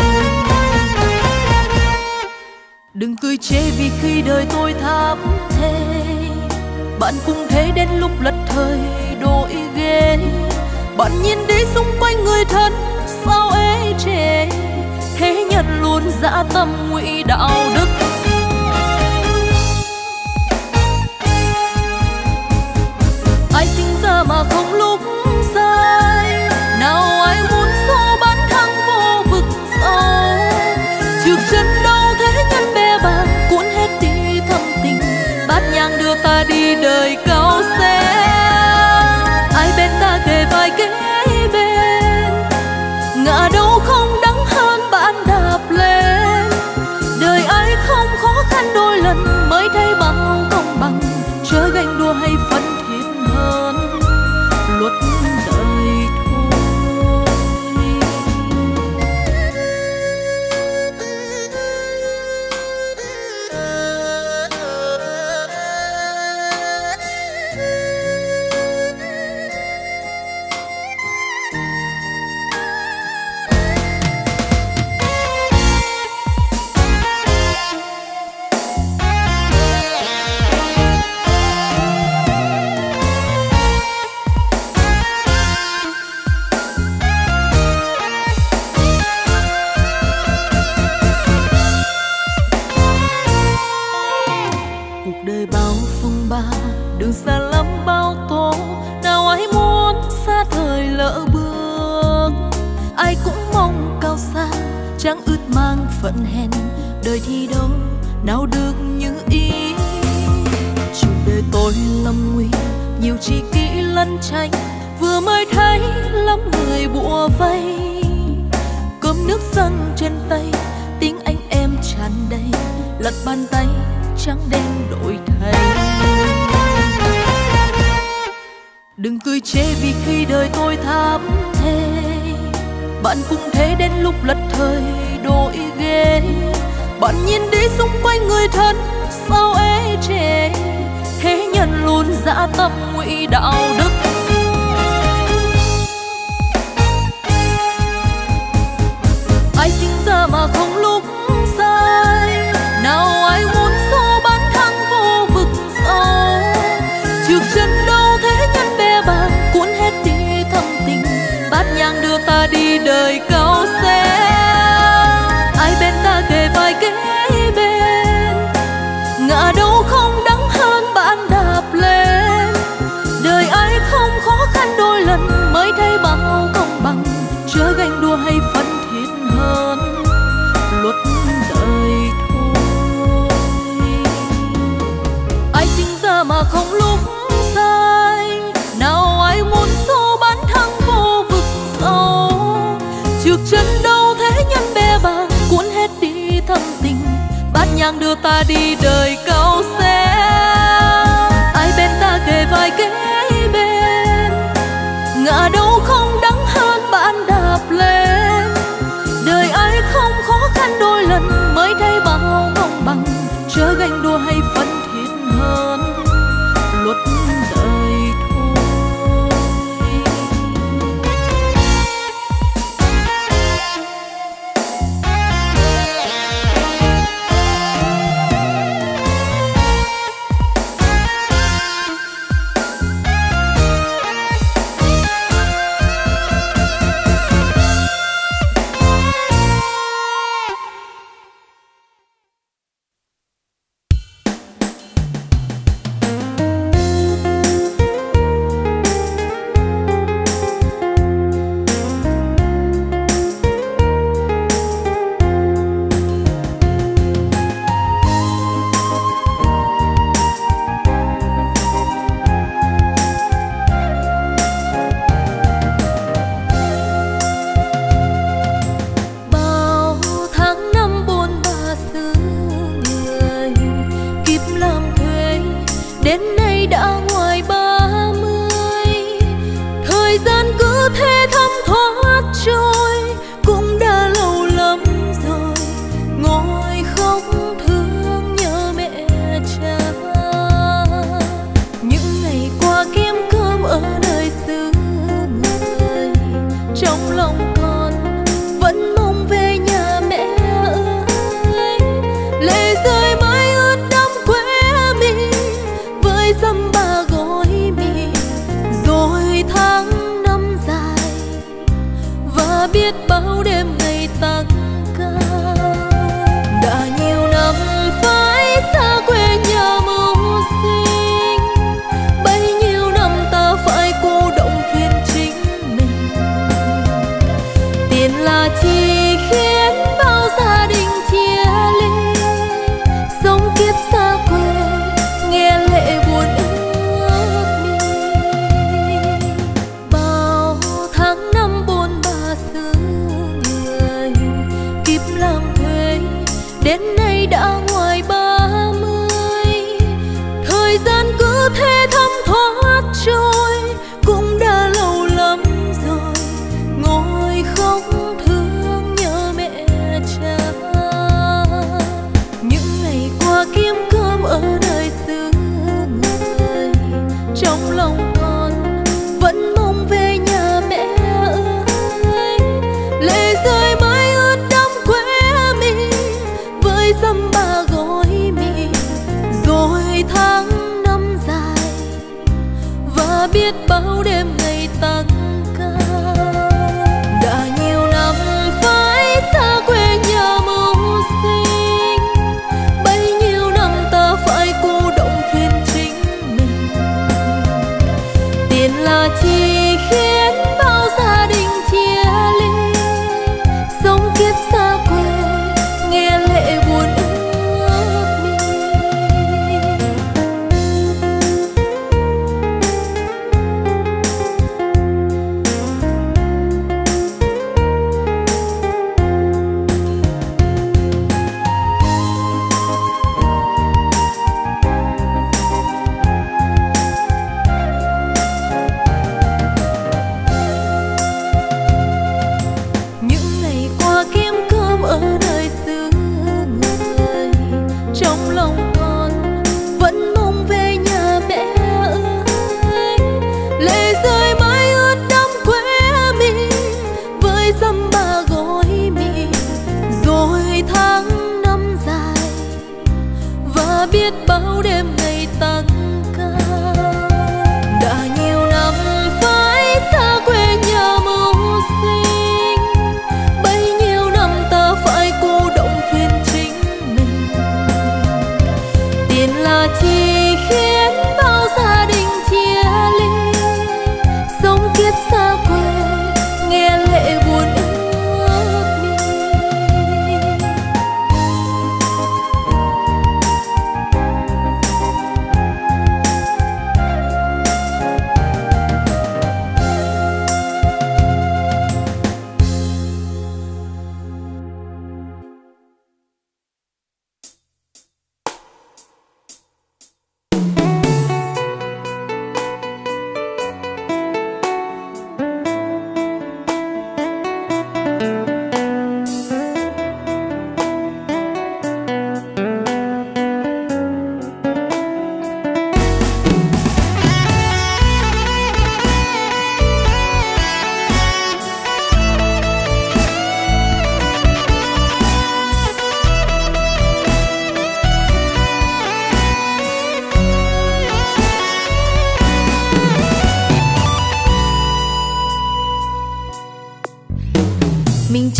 Speaker 2: Đừng cười chê vì khi đời tôi thảm thê, bạn cũng thế đến lúc lật thời đổi ghế. Bạn nhìn đi xung quanh người thân sao ế chề, thế nhân luôn dã tâm ngụy đạo đức. Ai sinh ra mà không lúc rơi, nào ai muốn xô bán thăng vô vực sâu. Trượt chân đâu thế nhân bè bàng, cuốn hết đi thâm tình, bát nhang đưa ta đi đời cao xe. Ai bên ta kề vai kế bên, ngã đâu không đắng hơn bạn đạp lên. Đời ai không khó khăn đôi lần mới thấy bao công bằng, chớ ganh đua hay phân thiện hơn luật đời thôi. Đường xa lắm bao tố, nào ai muốn xa thời lỡ bước. Ai cũng mong cao xa, trắng ướt mang phận hèn, đời thì đâu nào được như ý. Chuyện đời tôi lâm nguy, nhiều tri kỷ lẫn tranh, vừa mới thấy lắm người bủa vây. Cơm nước dâng trên tay, tiếng anh em tràn đầy, lật bàn tay trắng đen đổi thay. Đừng cười chê vì khi đời tôi thảm thê, bạn cũng thế đến lúc lật thời đổi ghế. Bạn nhìn đi xung quanh người thân sao ế chề, thế nhân luôn dã tâm ngụy đạo đức. Ai sinh ra mà không lúc rơi, nào ai muốn xô bán thăng vô vực sâu. Trượt chân đâu thế nhân bè bàng, cuốn hết đi thâm tình, bát nhang đưa ta đi đời cao xe. Ai bên ta kề vai kế bên, ngã đâu không đắng hơn bạn đạp lên. Đời ai
Speaker 1: đưa ta đi đời cao xe. Ai bên ta kề vai kế bên, ngã đâu không đắng hơn bạn đạp lên. Đời ai không khó khăn đôi lần mới thấy bao mong bằng, chớ ganh đua hay phân thiết hơn luật đời thôi.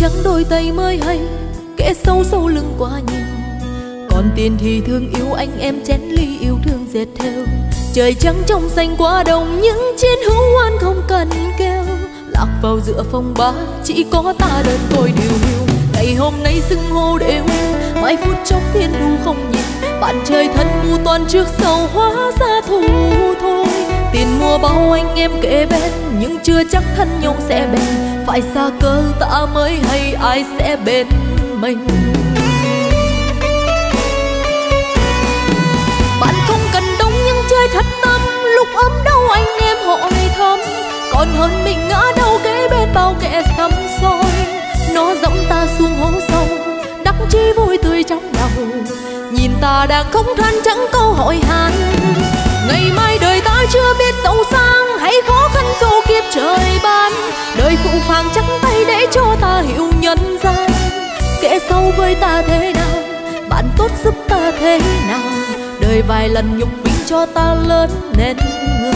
Speaker 2: trắng đôi tay mới hay, kẻ sâu sâu lưng quá nhiều. Còn tiền thì thương yêu anh em chén ly yêu thương dệt theo. Trời trắng trong xanh quá đồng, những chiến hữu oan không cần kêu. Lạc vào giữa phòng ba, chỉ có ta đơn côi điều hiu. Ngày hôm nay xưng hô đều, mai phút chốc thiên thu không nhìn. Bạn trời thân mù toàn trước sau hóa ra thù thôi. Tiền mua bao anh em kề bên, nhưng chưa chắc thân nhau sẽ bền. Phải xa cơ ta mới hay ai sẽ bên mình. Bạn không cần đông nhưng chơi thật tâm, lúc ấm đau anh em hỏi thăm. Còn hơn mình ngã đau kế bên bao kẻ sắm soi. Nó dẫm ta xuống hố sâu, đắc chí vui tươi trong đầu. Nhìn ta đang không than chẳng câu hỏi han. Ngày mai đời ta chưa biết giàu sang hay khó khăn dù kiếp trời ban. Đời phụ phàng trắng tay để cho ta hiểu nhân gian. Kẻ sâu với ta thế nào, bạn tốt giúp ta thế nào. Đời vài lần nhục vinh cho ta lớn nên người.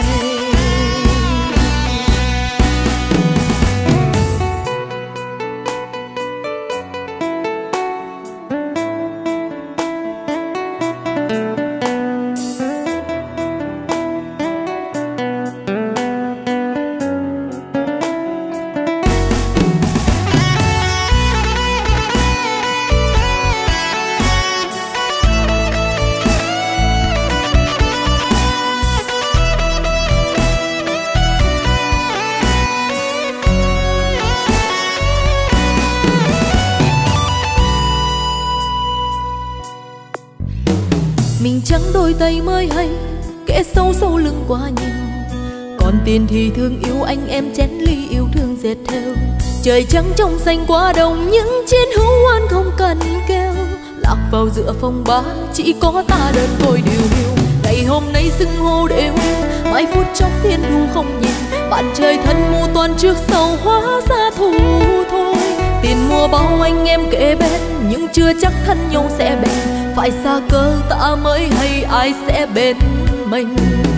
Speaker 2: Mình trắng đôi tay mới hay, kẻ sâu sâu lưng quá nhiều. Còn tiền thì thương yêu anh em chén ly yêu thương dệt theo. Trời trắng trong xanh quá đồng, những chiến hữu oan không cần kêu. Lạc vào giữa phòng ba, chỉ có ta đơn côi điều hiu. Ngày hôm nay xưng hô đều, mai phút chốc thiên thu không nhìn. Bạn trời thân mù toàn trước sau hóa ra thù thôi. Tiền mua bao anh em kề bên, nhưng chưa chắc thân nhau sẽ bền. Phải xa cơ ta mới hay ai sẽ bên mình.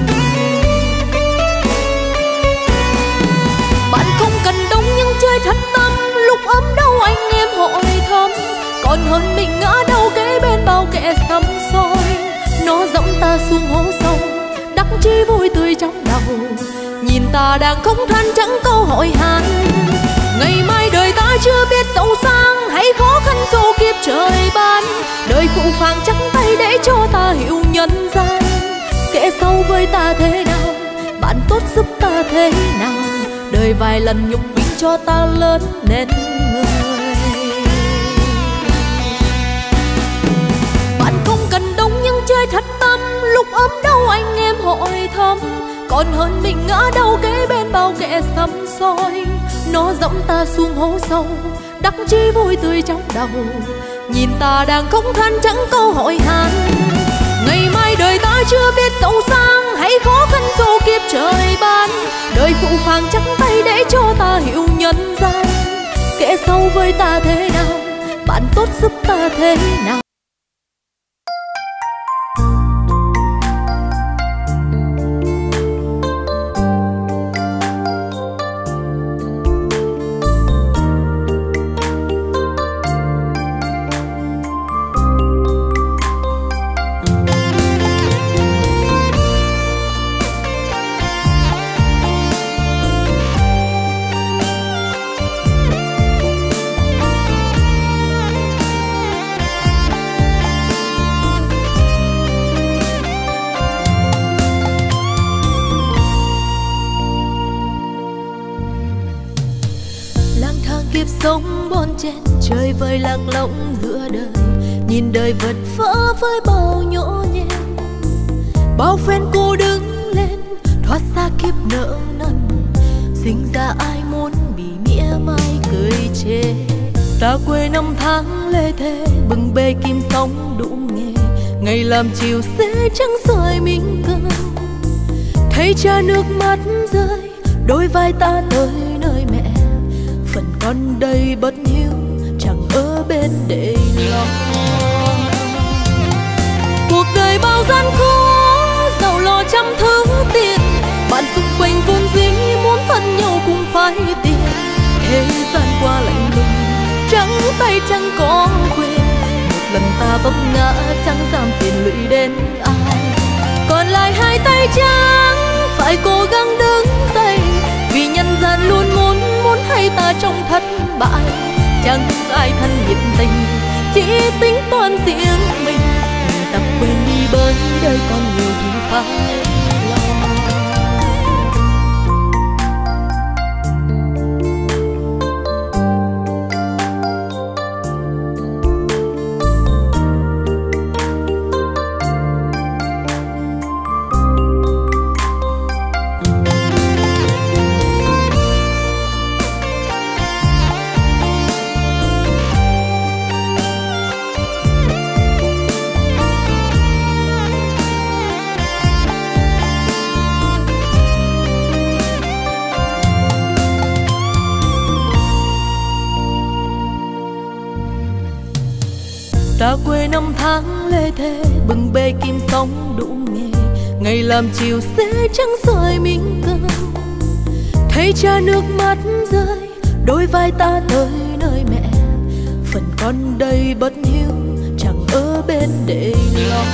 Speaker 2: Bạn không cần đông nhưng chơi thật tâm, lúc ấm đau anh em hỏi thăm. Còn hơn mình ngã đau kế bên bao kẻ sắm soi. Nó dẫm ta xuống hố sâu, đắc chí vui tươi trong đầu. Nhìn ta đang không than chẳng câu hỏi han. Ngày mai đời ta chưa biết giàu sang hay khó khăn dù kiếp trời ban. Đời phụ phàng trắng tay để cho ta hiểu nhân gian. Kẻ sâu với ta thế nào, bạn tốt giúp ta thế nào. Đời vài lần nhục vinh cho ta lớn nên người. Bạn không cần đông nhưng chơi thật tâm, lúc ấm đau anh em hỏi thăm. Còn hơn mình ngã đau kế bên bao kẻ sắm soi. Nó dẫm ta xuống hố sâu, đắc chí vui tươi trong đầu. Nhìn ta đang không than chẳng câu hỏi han. Ngày mai đời ta chưa biết giàu sang hay khó khăn dù kiếp trời ban. Đời phụ phàng trắng tay để cho ta hiểu nhân gian. Kẻ sâu với ta thế nào, bạn tốt giúp ta thế nào. Sống bon chen trời vơi lạc lõng giữa đời. Nhìn đời vật vỡ với bao nhỗ nhem. Bao phen cô đứng lên thoát xa kiếp nợ nần. Sinh ra ai muốn bị mỉa mai cười chê. Xa quê năm tháng lê thê bừng bê kim sóng đụng nghề. Ngày làm chiều xế trắng soi mình cơm. Thấy cha nước mắt rơi đôi vai ta tới nơi mẹ. Phần con đây bất hiếu chẳng ở bên để lo. Cuộc đời bao gian khó giàu lo trăm thứ tiền. Bạn xung quanh vốn dĩ muốn thân nhau cũng phải tiền. Thế gian qua lạnh lùng ta vấp ngã chẳng dám phiền lụy đến ai. Còn lại hai tay trắng phải cố gắng đứng dậy, vì nhân gian luôn muốn muốn thấy ta trong thất bại. Chẳng ai thân nhiệt tình, chỉ tính toán riêng mình. Tập quên đi bởi đời còn nhiều thứ phải lo. Xa quê năm tháng lê thê, bừng bê kim sóng đủ nghề. Ngày làm chiều xế trắng soi miếng cơm, thấy cha nước mắt rơi, đôi vai ta tới nơi mẹ. Phần con đây bất hiếu, chẳng ở bên để lo.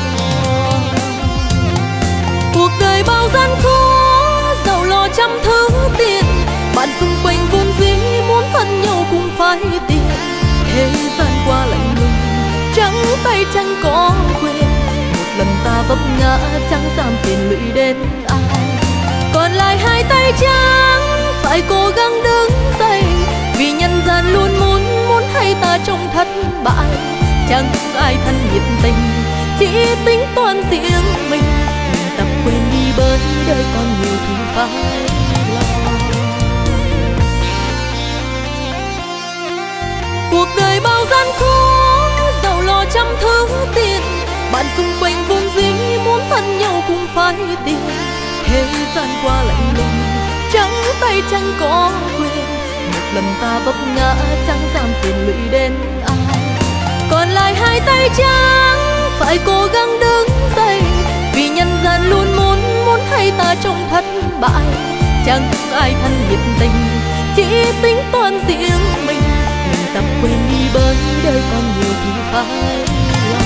Speaker 2: Cuộc đời bao gian khó, giàu lo trăm thứ tiền. Bạn xung quanh vốn dĩ muốn thân nhau cũng phải tiền. Thế gian qua lạnh lùng, trắng tay chẳng có quên. Một lần ta vấp ngã chẳng dám phiền lụy đến ai. Còn lại hai tay trắng phải cố gắng đứng dậy, vì nhân gian luôn muốn muốn thấy ta trong thất bại. Chẳng ai thân nhiệt tình, chỉ tính toán riêng mình. Tập quên đi bởi đời còn nhiều thứ phải lo. Cuộc đời bao gian khó, giàu lo trăm thứ tiền. Bạn xung quanh vốn dĩ muốn thân nhau cũng phải tiền. Thế gian qua lạnh lùng, trắng tay chẳng có quên. Một lần ta vấp ngã chẳng dám phiền lụy đến ai. Còn lại hai tay trắng phải cố gắng đứng dậy, vì nhân gian luôn muốn muốn thấy ta trong thất bại. Chẳng ai thân nhiệt tình, chỉ tính toán riêng mình. Tập quên đi bởi đời còn nhiều thứ phải lo.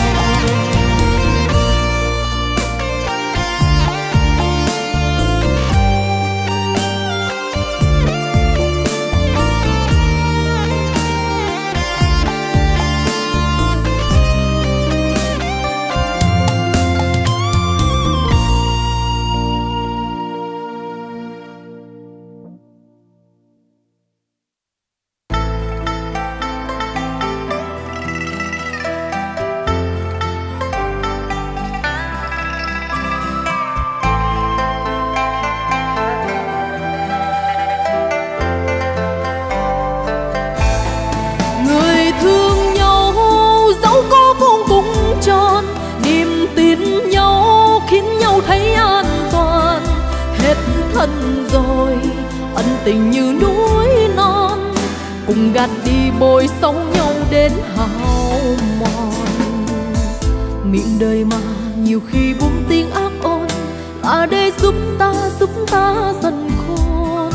Speaker 2: Thân rồi ân tình như núi non, cùng gạt đi bồi sâu nhau đến hao mòn. Miệng đời mà nhiều khi buông tiếng ác ôn, là để giúp ta giúp ta dần khôn.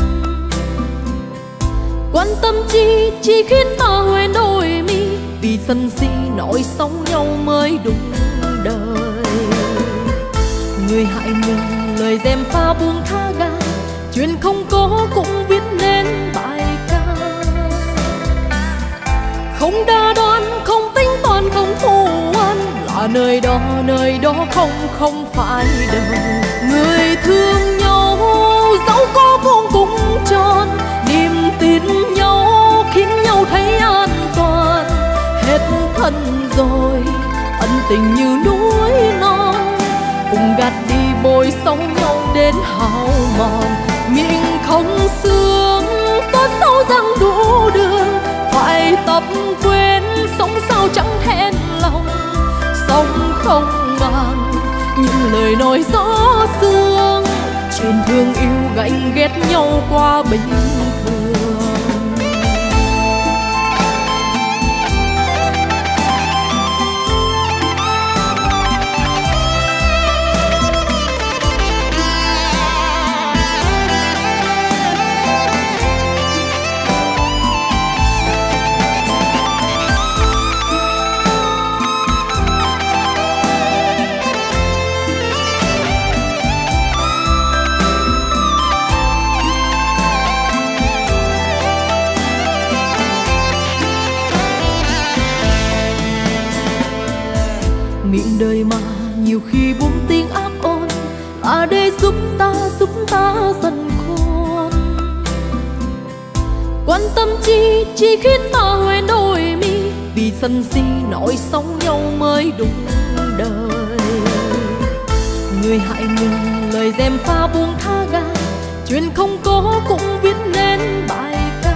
Speaker 2: Quan tâm chi chỉ khiến ta hoen đôi mi, vì sân si nỗi sống nhau mới đúng đời. Người hại mình lời dèm pha buông tha ga, chuyện không có cũng viết nên bài ca. Không đa đoan, không tính toán, không thù oán, là nơi đó, nơi đó không, không phải đời. Người thương nhau dẫu có vuông cũng tròn, niềm tin nhau khiến nhau thấy an toàn. Hết thân rồi, ân tình như núi non, cùng gạt đi bồi sống nhau đến hao mòn. Miệng không xương tốt xấu răng đủ đường, phải tập quên sống sao chẳng hẹn lòng. Sống không màng những lời nói gió sương, chuyện thương yêu ganh ghét nhau qua bình thường.
Speaker 1: lời mà nhiều khi buông tiếng ác ôn, ta để giúp ta giúp ta dần khôn. Quan tâm chi chỉ khiến ta hoen đôi mi, vì sân si nói xấu nhau mới đúng đời. Người hại người lời dèm pha buông tha ga, chuyện không có cũng viết nên bài ca.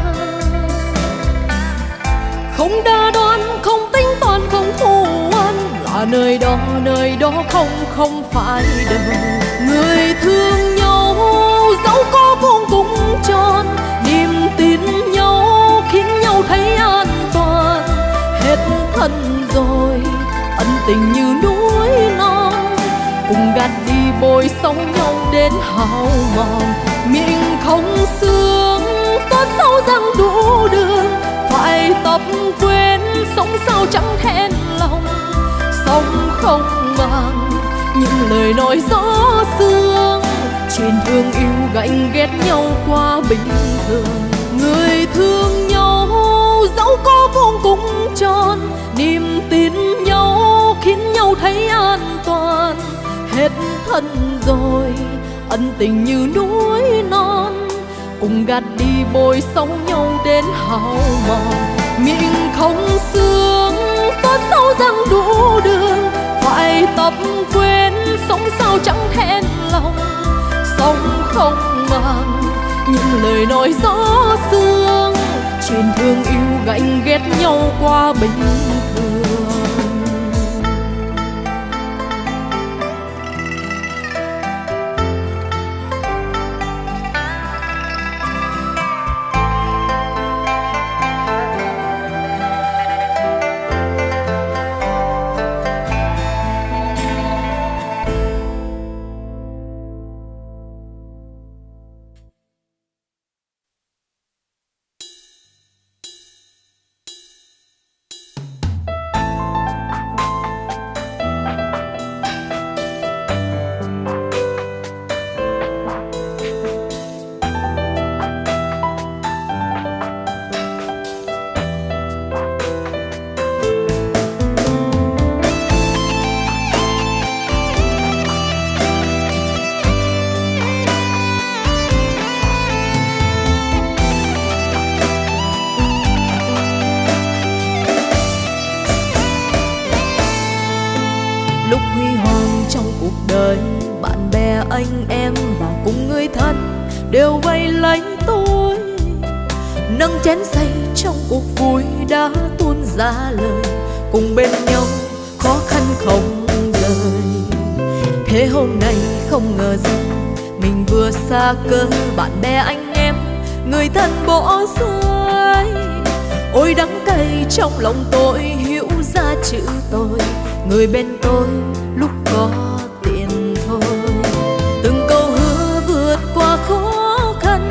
Speaker 1: Không đa đoan, không tính toán, không thù oán, là nơi đó, nơi đó không, không phải đời. Người thương nhau dẫu có vuông cũng tròn, niềm tin nhau khiến nhau thấy an toàn. Hết thân rồi, ân tình như núi non, cùng gạt đi bồi sống nhau đến hao mòn. Miệng không sương, tốt xấu rằng đủ đường, phải tập quên sống sao chẳng hẹn lòng. Sống không màng những lời nói gió sương, chuyện thương yêu gạnh ghét nhau qua bình thường. Người thương nhau dẫu có vuông cũng tròn, niềm tin nhau khiến nhau thấy an toàn. Hết thân rồi, ân tình như núi non, cùng gạt đi bồi sống nhau đến hao mòn. Miệng không sương, tốt xấu rằng đủ đường, phải tập quên sống sao chẳng hẹn lòng. Sống không màng những lời nói gió sương, chuyện thương yêu gạnh ghét nhau qua bình thường. Anh em và cùng người thân đều vây lấy tôi, nâng chén say trong cuộc vui đã tuôn ra lời, cùng bên nhau khó khăn không rời. Thế hôm nay không ngờ rằng mình vừa xa cơ, bạn bè anh em người thân bỏ rơi. Ôi đắng cay trong lòng tôi hiểu ra chữ tôi, người bên tôi lúc có tiền thôi. Từng câu hứa vượt qua khó khăn,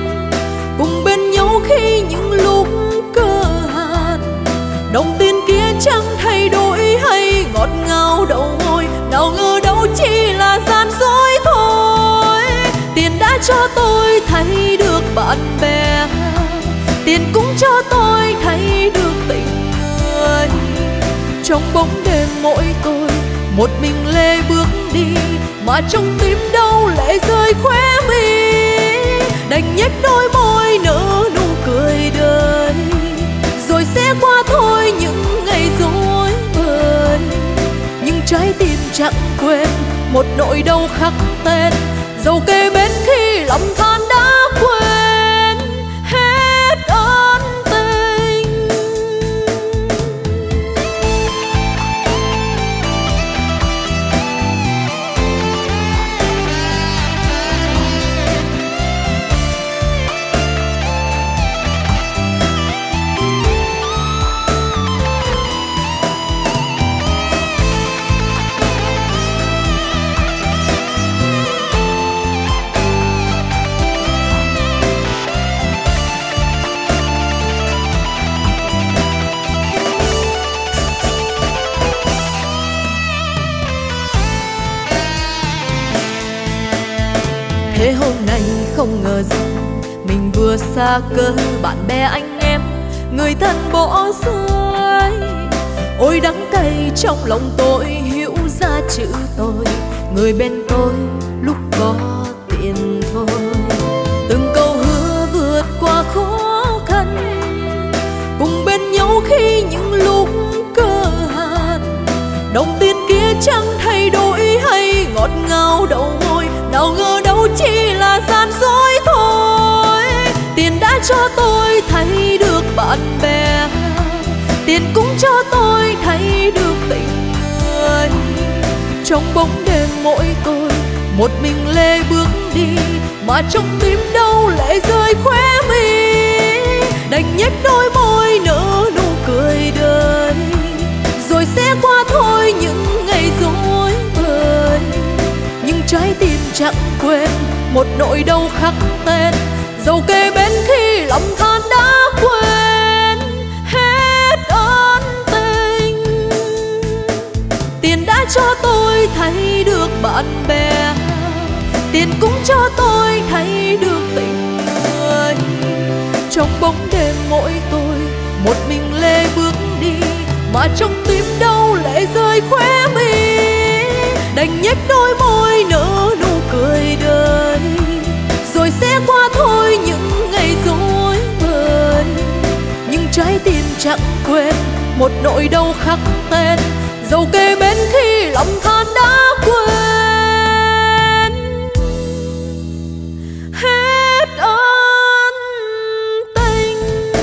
Speaker 1: cùng bên nhau khi những lúc cơ hàn. Đồng tiền kia chẳng thay đổi hay ngọt ngào đầu môi, nào ngờ đâu chỉ là gian dối thôi. Tiền đã cho tôi thấy được bạn bè, tiền cũng cho tôi thấy được tình người. Trong bóng đêm mỗi tôi một mình lê bước đi, mà trong tim đau lệ rơi khóe mi. Đành nhếch đôi môi nở nụ cười đời, rồi sẽ qua thôi những ngày dối bời. Nhưng trái tim chẳng quên một nỗi đau khắc tên, dẫu kề bên khi lòng than đã quên hết ân tình. Thế hôm nay không ngờ rằng mình vừa xa cơ, bạn bè anh em người thân bỏ rơi. Ôi đắng cay trong lòng tôi hiểu ra chữ tôi, người bên tôi lúc có tiền thôi. Từng câu hứa vượt qua khó khăn, cùng bên nhau khi những lúc cơ hàn. Đồng tiền kia chẳng thay đổi hay ngọt ngào đầu môi, nào ngờ đâu chỉ là gian dối thôi. Tiền đã cho tôi thấy được bạn bè, tiền cũng cho tôi thấy được tình người. Trong bóng đêm mỗi tôi một mình lê bước đi, mà trong tim đâu lệ rơi khóe mi. Đành nhếch đôi môi nở nụ cười đời, rồi sẽ qua thôi những ngày dối bời. Nhưng trái tim chẳng quên một nỗi đau khắc tên, dẫu kề bên khi lòng than đã quên hết ân tình. Tiền đã cho tôi thấy được bạn bè, tiền cũng cho tôi thấy được tình người. Trong bóng đêm mỗi tôi một mình lê bước đi, mà trong tim đâu lệ rơi khóe mi. Đành nhếch đôi môi nở nụ cười đời, rồi sẽ qua thôi những ngày dối bời. Nhưng trái tim chẳng quên một nỗi đau khắc tên, dẫu kề bên khi lòng than đã quên hết ân tình.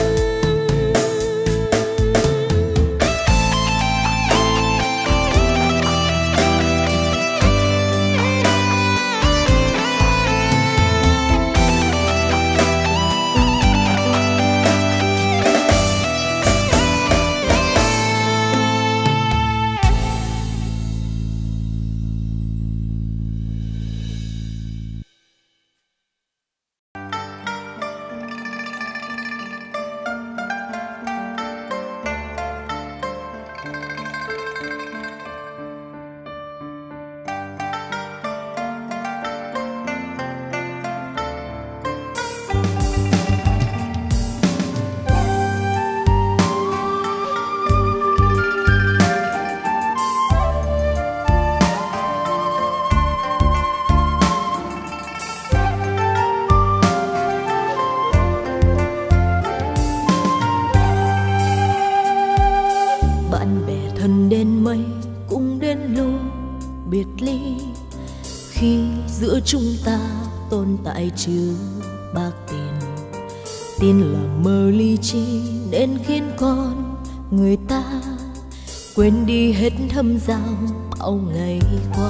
Speaker 1: Chúng ta tồn tại chưa bạc tiền, tin là mơ ly chi nên khiến con người ta quên đi hết thâm giao bao ngày qua.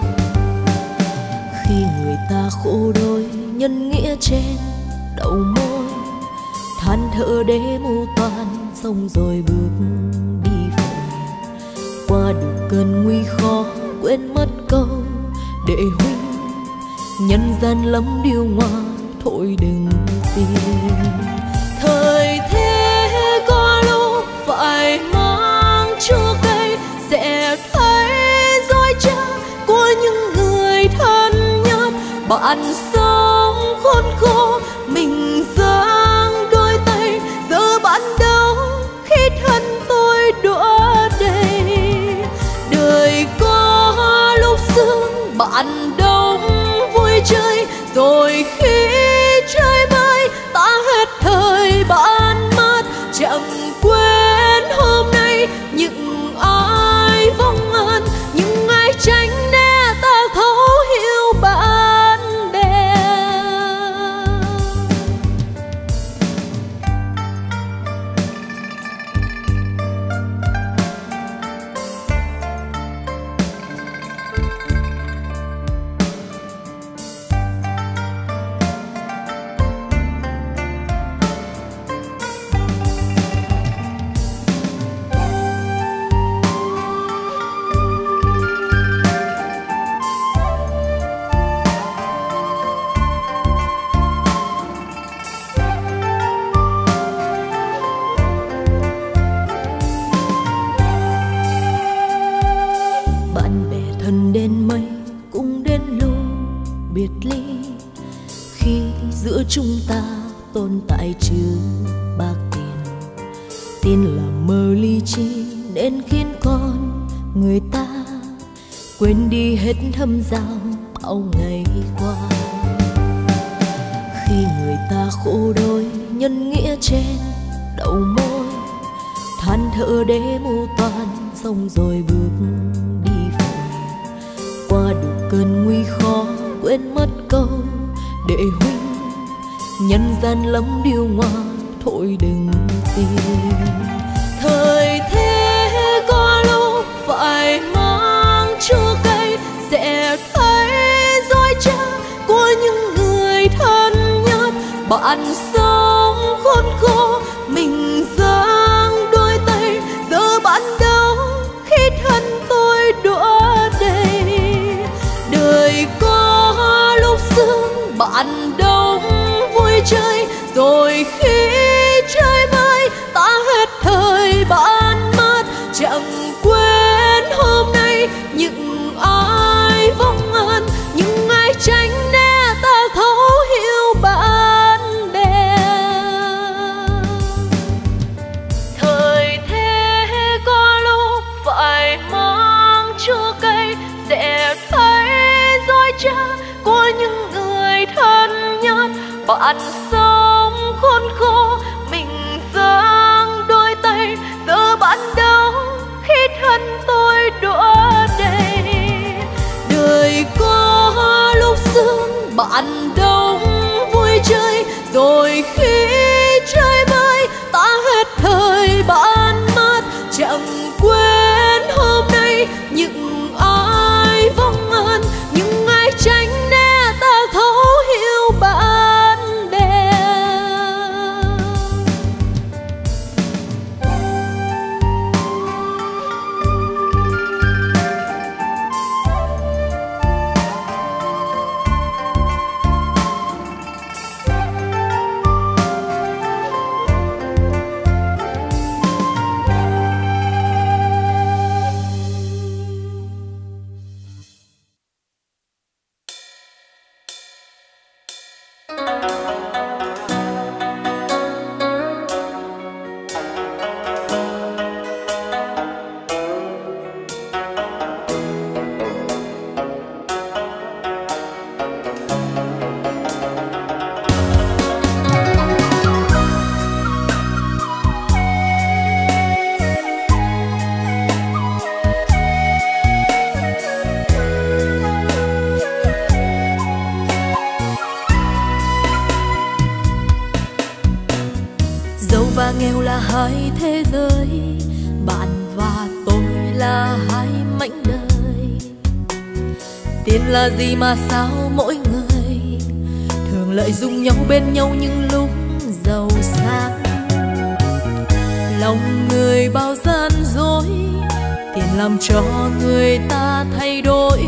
Speaker 1: Khi người ta khổ đôi nhân nghĩa trên đầu môi, than thở để mưu toan xong rồi bước đi về. Qua được cơn nguy khó quên mất câu để huynh nhân gian lắm điều ngoa, thôi đừng tin. Thời thế có lúc phải mang chua cay, sẽ thấy dối trá của những người thân nhất. Bạn sống khốn khổ mình giang đôi tay, giờ bạn đâu khi thân tôi đọa đầy. Đời có lúc sương bạn đông vui chơi, rồi khi chơi vơi ta hết thời bạn mất. Chẳng quên hôm nay những ai vong ân, những ai tránh né ta thấu hiểu bạn bè. Chúng ta tồn tại chưa bạc tiền, tin là mơ ly chi nên khiến con người ta quên đi hết thâm giao bao ngày qua. Khi người ta khô đôi nhân nghĩa trên đầu môi, than thở để mưu toan xong rồi bước đi vội. Qua đủ cơn nguy khó quên mất câu để huynh nhân gian lắm điều ngoa, thôi đừng tin. Thời thế có lúc phải mang chua cay, sẽ thấy dối trá của những người thân nhất. Bạn sống khốn khô mình giang đôi tay, giờ bạn đâu khi thân tôi đọa đầy. Đời có lúc sương bạn đông vui chơi, rồi khi chơi vơi ta hết thời bạn mất. Chẳng quên hôm nay những ai vong ân, những ai tránh né ta thấu hiểu bạn bè. Thời thế có lúc phải mang chua cay, sẽ thấy dối trá của những người thân nhất. Bạn sống khốn khô mình giang đôi tay, giờ bạn đâu khi thân tôi đọa đầy. Đời có lúc sương bạn đông vui chơi, rồi khi chơi vơi ta hết thời bạn mất. Chẳng quên hôm nay những ai vong ân, những ai tránh né ta thấu hiểu bạn bè. Và nghèo là hai thế giới, bạn và tôi là hai mảnh đời. Tiền là gì mà sao mỗi người thường lợi dụng nhau bên nhau những lúc giàu sang. Lòng người bao gian dối, tiền làm cho người ta thay đổi.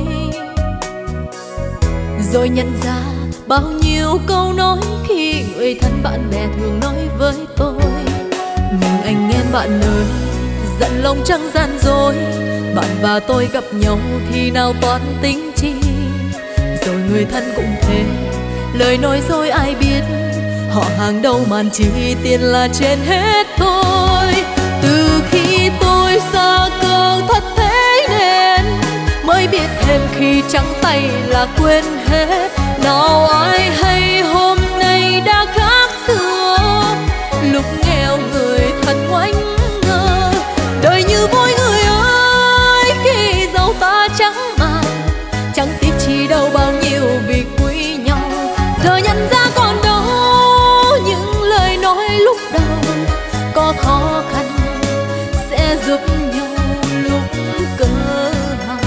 Speaker 1: Rồi nhận ra bao nhiêu câu nói khi người thân bạn bè thường nói với tôi. Nhưng anh em bạn ơi, giận lòng chẳng gian dối. Bạn và tôi gặp nhau thì nào toán tính chi. Rồi người thân cũng thế, lời nói dối ai biết. Họ hàng đâu màn chi, tiền là trên hết thôi. Từ khi tôi xa cờ thất thế nên mới biết thêm khi trắng tay là quên hết. Nào ai hay hôm nay đã khác xưa, lúc nghèo người thân ngoảnh ngơ. Đời như vôi người ơi, khi giàu ta chẳng màng, chẳng tiếc chi đâu bao nhiêu vì quý nhau. Giờ nhận ra còn đâu những lời nói lúc đầu, có khó khăn sẽ giúp nhau lúc cơ hàng.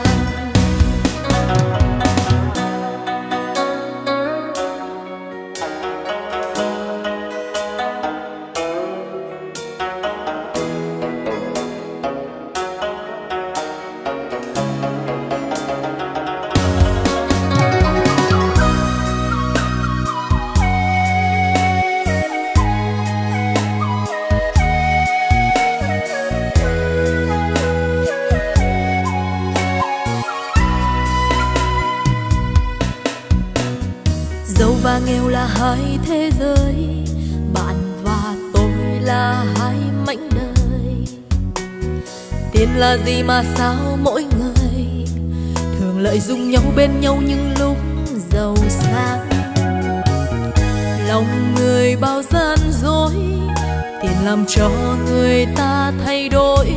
Speaker 1: Giàu và nghèo là hai thế giới, bạn và tôi là hai mảnh đời. Tiền là gì mà sao mỗi người lợi dụng nhau bên nhau những lúc giàu sang. Lòng người bao gian dối, tiền làm cho người ta thay đổi.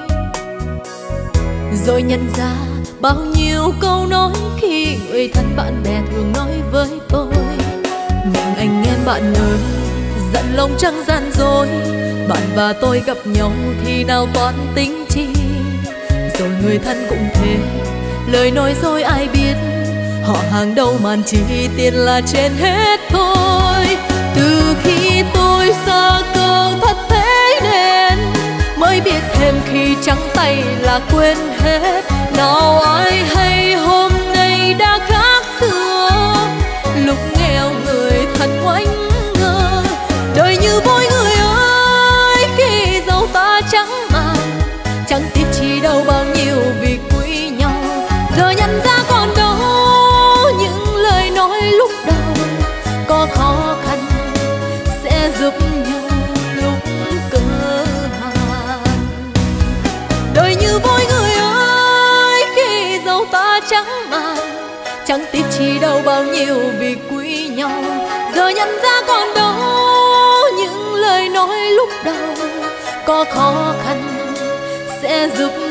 Speaker 1: Rồi nhận ra bao nhiêu câu nói khi người thân bạn bè thường nói với tôi. Nhưng anh em bạn ơi, giận lòng chẳng gian dối. Bạn và tôi gặp nhau thì nào toán tính chi. Rồi người thân cũng thế, lời nói dối ai biết. Họ hàng đâu màn chi, tiền là trên hết thôi. Từ khi tôi xa cơ thất thế nên mới biết thêm khi trắng tay là quên hết. Nào ai hay hôm nay đã khác xưa, lúc nghèo người thân ngoảnh ngơ. Đời như vôi người ơi, khi giàu ta chẳng màng, chẳng tiếc chi đâu bao nhiêu vì quý nhau. Giờ nhận ra còn đâu những lời nói lúc đầu, có khó khăn sẽ giúp nhau lúc cơ hàn. Đời như vôi người ơi, khi giàu ta chẳng màng, chẳng tiếc chi đâu bao nhiêu vì quý nhau. Giờ nhận ra còn đâu những lời nói lúc đầu, có khó khăn sẽ giúp